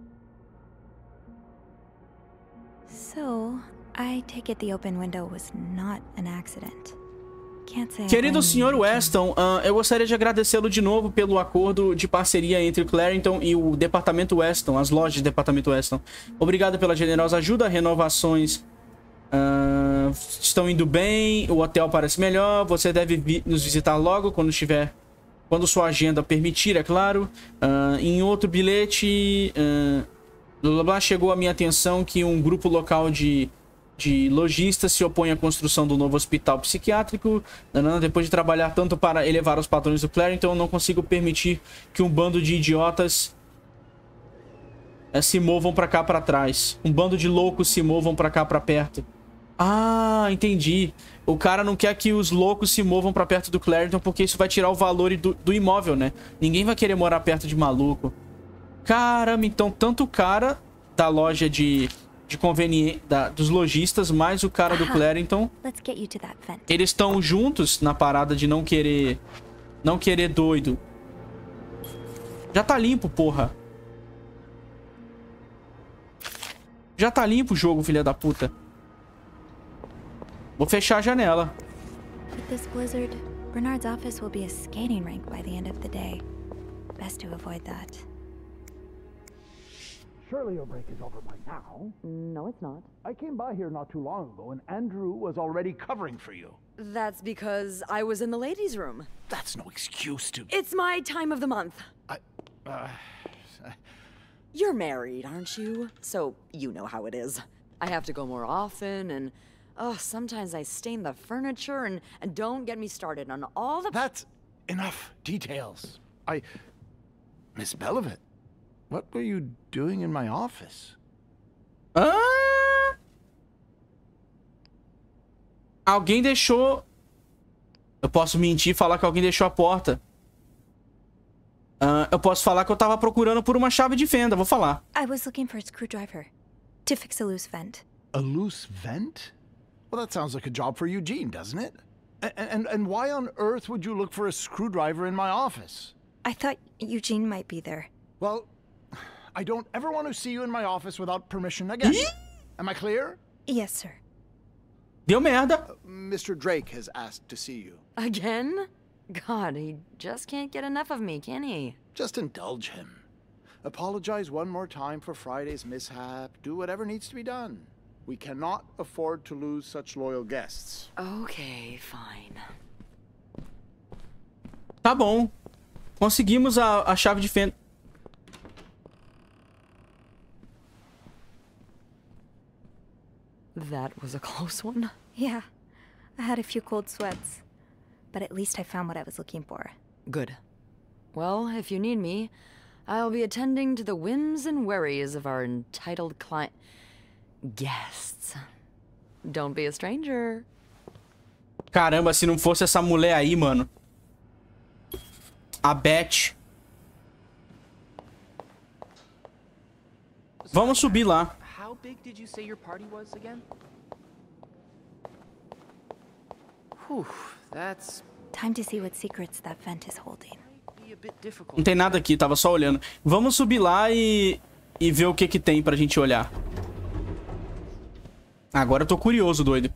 So, I take it the open window was not an accident. Can't say Querido senhor Weston, uh, eu gostaria de agradecê-lo de novo pelo acordo de parceria entre o Clarington e o Departamento Weston, as lojas do Departamento Weston. Obrigado pela generosa ajuda, renovações uh, estão indo bem, o hotel parece melhor, você deve vi nos visitar logo quando estiver, quando sua agenda permitir, é claro. Uh, em outro bilhete... Uh, Blá, blá, blá, chegou à minha atenção que um grupo local de, de lojistas se opõe à construção do novo hospital psiquiátrico. Depois de trabalhar tanto para elevar os padrões do Clarington, eu não consigo permitir que um bando de idiotas é, se movam pra cá pra trás. Um bando de loucos se movam pra cá pra perto. Ah, entendi. O cara não quer que os loucos se movam pra perto do Clarington porque isso vai tirar o valor do, do imóvel, né? Ninguém vai querer morar perto de maluco. Caramba, então tanto o cara da loja de, de conveniência, dos lojistas, mais o cara do Clarington, eles estão juntos na parada de não querer, não querer doido. Já tá limpo, porra. Já tá limpo o jogo, filha da puta. Vou fechar a janela. With this blizzard, Bernard's office will be a skating rink by the end of the day. Best to avoid that. Surely your break is over by now. No, it's not. I came by here not too long ago, and Andrew was already covering for you. That's because I was in the ladies' room. That's no excuse to... It's my time of the month. I... Uh... You're married, aren't you? So, you know how it is. I have to go more often, and... Oh, sometimes I stain the furniture, and, and don't get me started on all the... That's enough details. I... Miss Belivet. What were you doing in my office? Ah! Alguém deixou... Eu posso mentir e falar que alguém deixou a porta. Uh, eu posso falar que eu tava procurando por uma chave de fenda. Vou falar. I was looking for a screwdriver to fix a loose vent. A loose vent? Well, that sounds like a job for Eugene, doesn't it? And, and, and why on earth would you look for a screwdriver in my office? I thought Eugene might be there. Well, I don't ever want to see you in my office without permission again. Am I clear? Yes, sir. Deu merda. Uh, Mister Drake has asked to see you. Again? God, he just can't get enough of me, can he? Just indulge him. Apologize one more time for Friday's mishap. Do whatever needs to be done. We cannot afford to lose such loyal guests. Okay, fine. Tá bom. Conseguimos a, a chave de fenda. That was a close one. Yeah, I had a few cold sweats. But at least I found what I was looking for. Good. Well, if you need me, I'll be attending to the whims and worries of our entitled client... guests. Don't be a stranger. Caramba, se não fosse essa mulher aí, mano. A Beth. Vamos subir lá. How big did you say your party was again? Whew, that's Time to see what secrets that vent is holding. be a bit difficult. Não tem nada aqui, tava só olhando. Vamos subir lá e, e ver o que que tem pra gente olhar. Agora eu tô curioso, doido.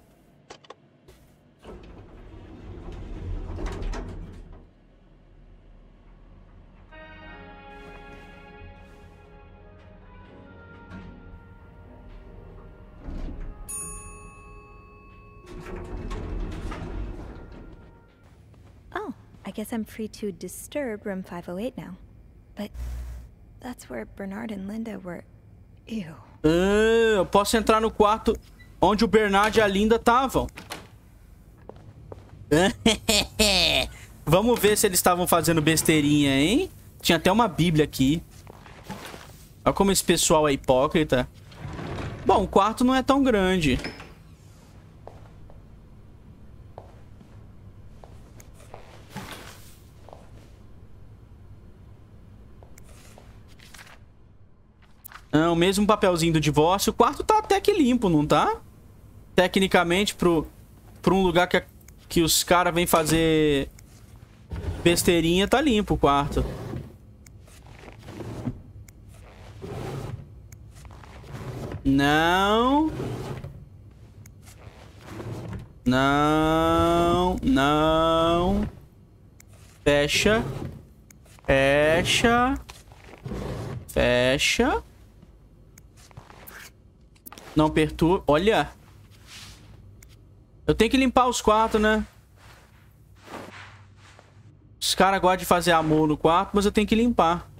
Oh, I guess I'm free to disturb room five oh eight now. But that's where Bernard and Linda were. Ew. Ah, eu posso entrar no quarto onde o Bernard e a Linda estavam. Vamos ver se eles estavam fazendo besteirinha, hein? Tinha até uma bíblia aqui. Olha como esse pessoal é hipócrita. Bom, o quarto não é tão grande. Ah, o mesmo papelzinho do divórcio. O quarto tá até que limpo, não tá? Tecnicamente, pro, pro um lugar que, a, que os caras vêm fazer besteirinha, tá limpo o quarto. Não. Não. Não. Fecha. Fecha. Fecha. Não perturba. Olha. Eu tenho que limpar os quartos, né? Os caras gostam de fazer amor no quarto, mas eu tenho que limpar.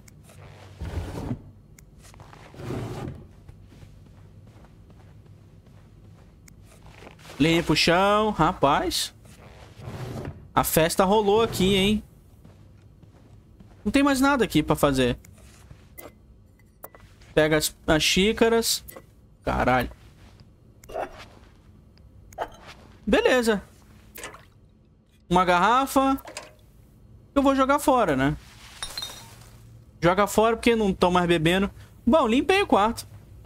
Limpa o chão. Rapaz. A festa rolou aqui, hein? Não tem mais nada aqui pra fazer. Pega as, as xícaras. Caralho. Beleza. Uma garrafa. Eu vou jogar fora, né? Joga fora porque não tô mais bebendo. Bom, limpei o quarto.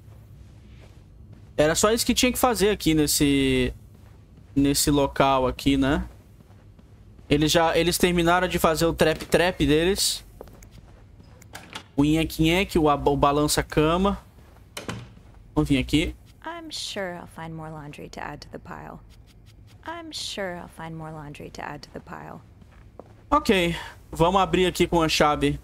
Era só isso que tinha que fazer aqui nesse... Nesse local aqui, né? Eles já... Eles terminaram de fazer o trap-trap deles. O nheque-nheque, o, o balança-cama. Vamos vir aqui. I'm sure I'll find more laundry to add to the pile. I'm sure I'll find more laundry to add to the pile. Ok. Vamos abrir aqui com a chave.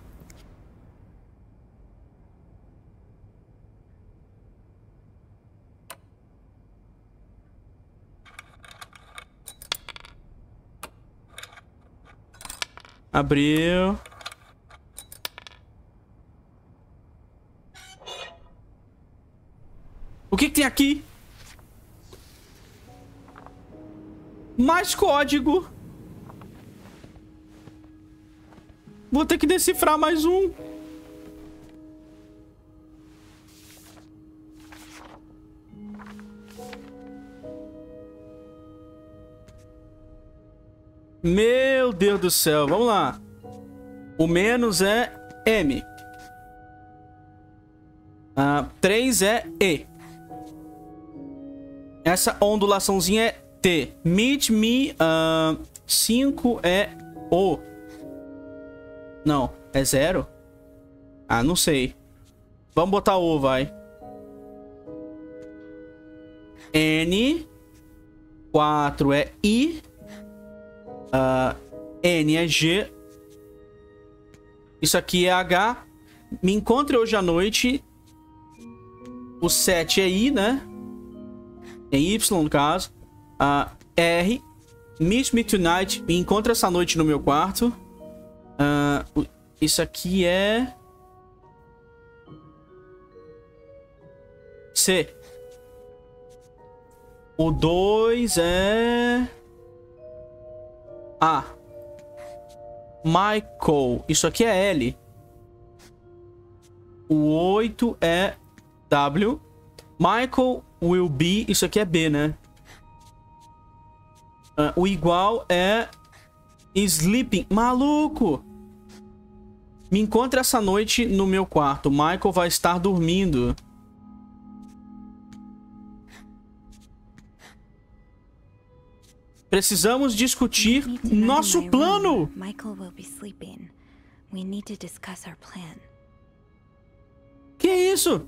Abriu. O que que tem aqui? Mais código. Vou ter que decifrar mais um. Meu Deus do céu. Vamos lá. O menos é M. Uh, três é E. Essa ondulaçãozinha é T. Meet me. Uh, cinco é O. Não, é zero? Ah, não sei. Vamos botar O, vai. N. quatro é I. Uh, N é G. Isso aqui é H. Me encontre hoje à noite. O sete é I, né? É Y, no caso. Uh, R. Meet me tonight. Me encontre essa noite no meu quarto. Uh, isso aqui é... C. O dois é... A. Michael. Isso aqui é L. O oito é W. Michael will be. Isso aqui é B, né? Uh, o igual é sleeping. Maluco! Me encontre essa noite no meu quarto. Michael vai estar dormindo. Precisamos discutir nosso plano. Michael will be sleeping. We need to discuss our plan. Que é isso?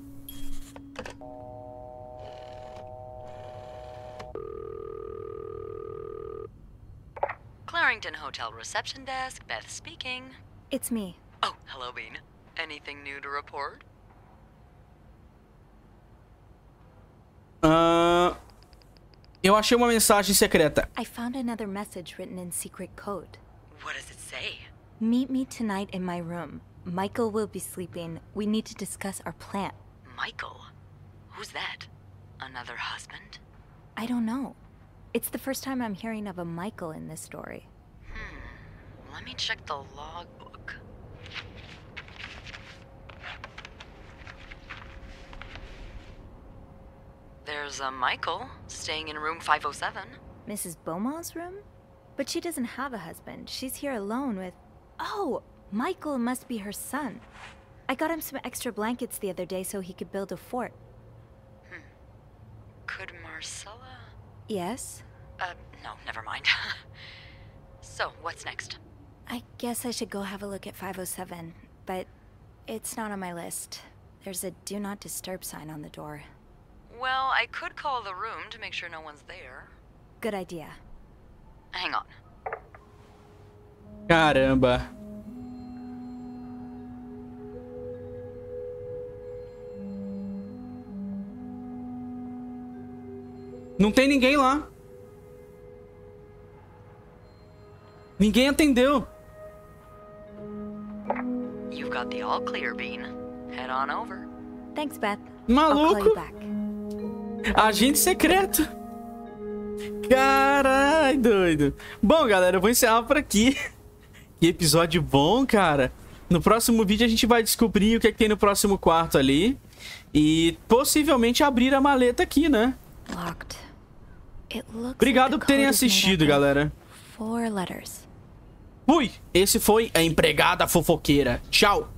Clarington Hotel Reception Desk, Beth speaking. It's me. Oh, hello, Bean. Anything new to report? Uh, eu achei uma mensagem secreta. I found another message written in secret code. What does it say? Meet me tonight in my room. Michael will be sleeping. We need to discuss our plan. Michael? Who's that? Another husband? I don't know. It's the first time I'm hearing of a Michael in this story. Hmm. Let me check the logbook. There's a Michael staying in room five oh seven. Missus Beaumont's room? But she doesn't have a husband. She's here alone with... Oh! Michael must be her son. I got him some extra blankets the other day so he could build a fort. Hmm. Could Marcella... Yes? Uh, no, never mind. So, what's next? I guess I should go have a look at five oh seven, but it's not on my list. There's a do not disturb sign on the door. Well, I could call the room to make sure no one's there. Good idea. Hang on. Caramba. Não tem ninguém lá. Ninguém atendeu. You've got the all clear, Bean. Head on over. Thanks, Beth. I'll call Maluco. you back. Agente secreto. Carai, doido. Bom, galera, eu vou encerrar por aqui. Que episódio bom, cara. No próximo vídeo a gente vai descobrir o que é que tem no próximo quarto ali. E possivelmente abrir a maleta aqui, né? Locked. It looks Obrigado like por the terem code is made assistido, up of galera. Four letters. Fui! Esse foi a empregada fofoqueira. Tchau!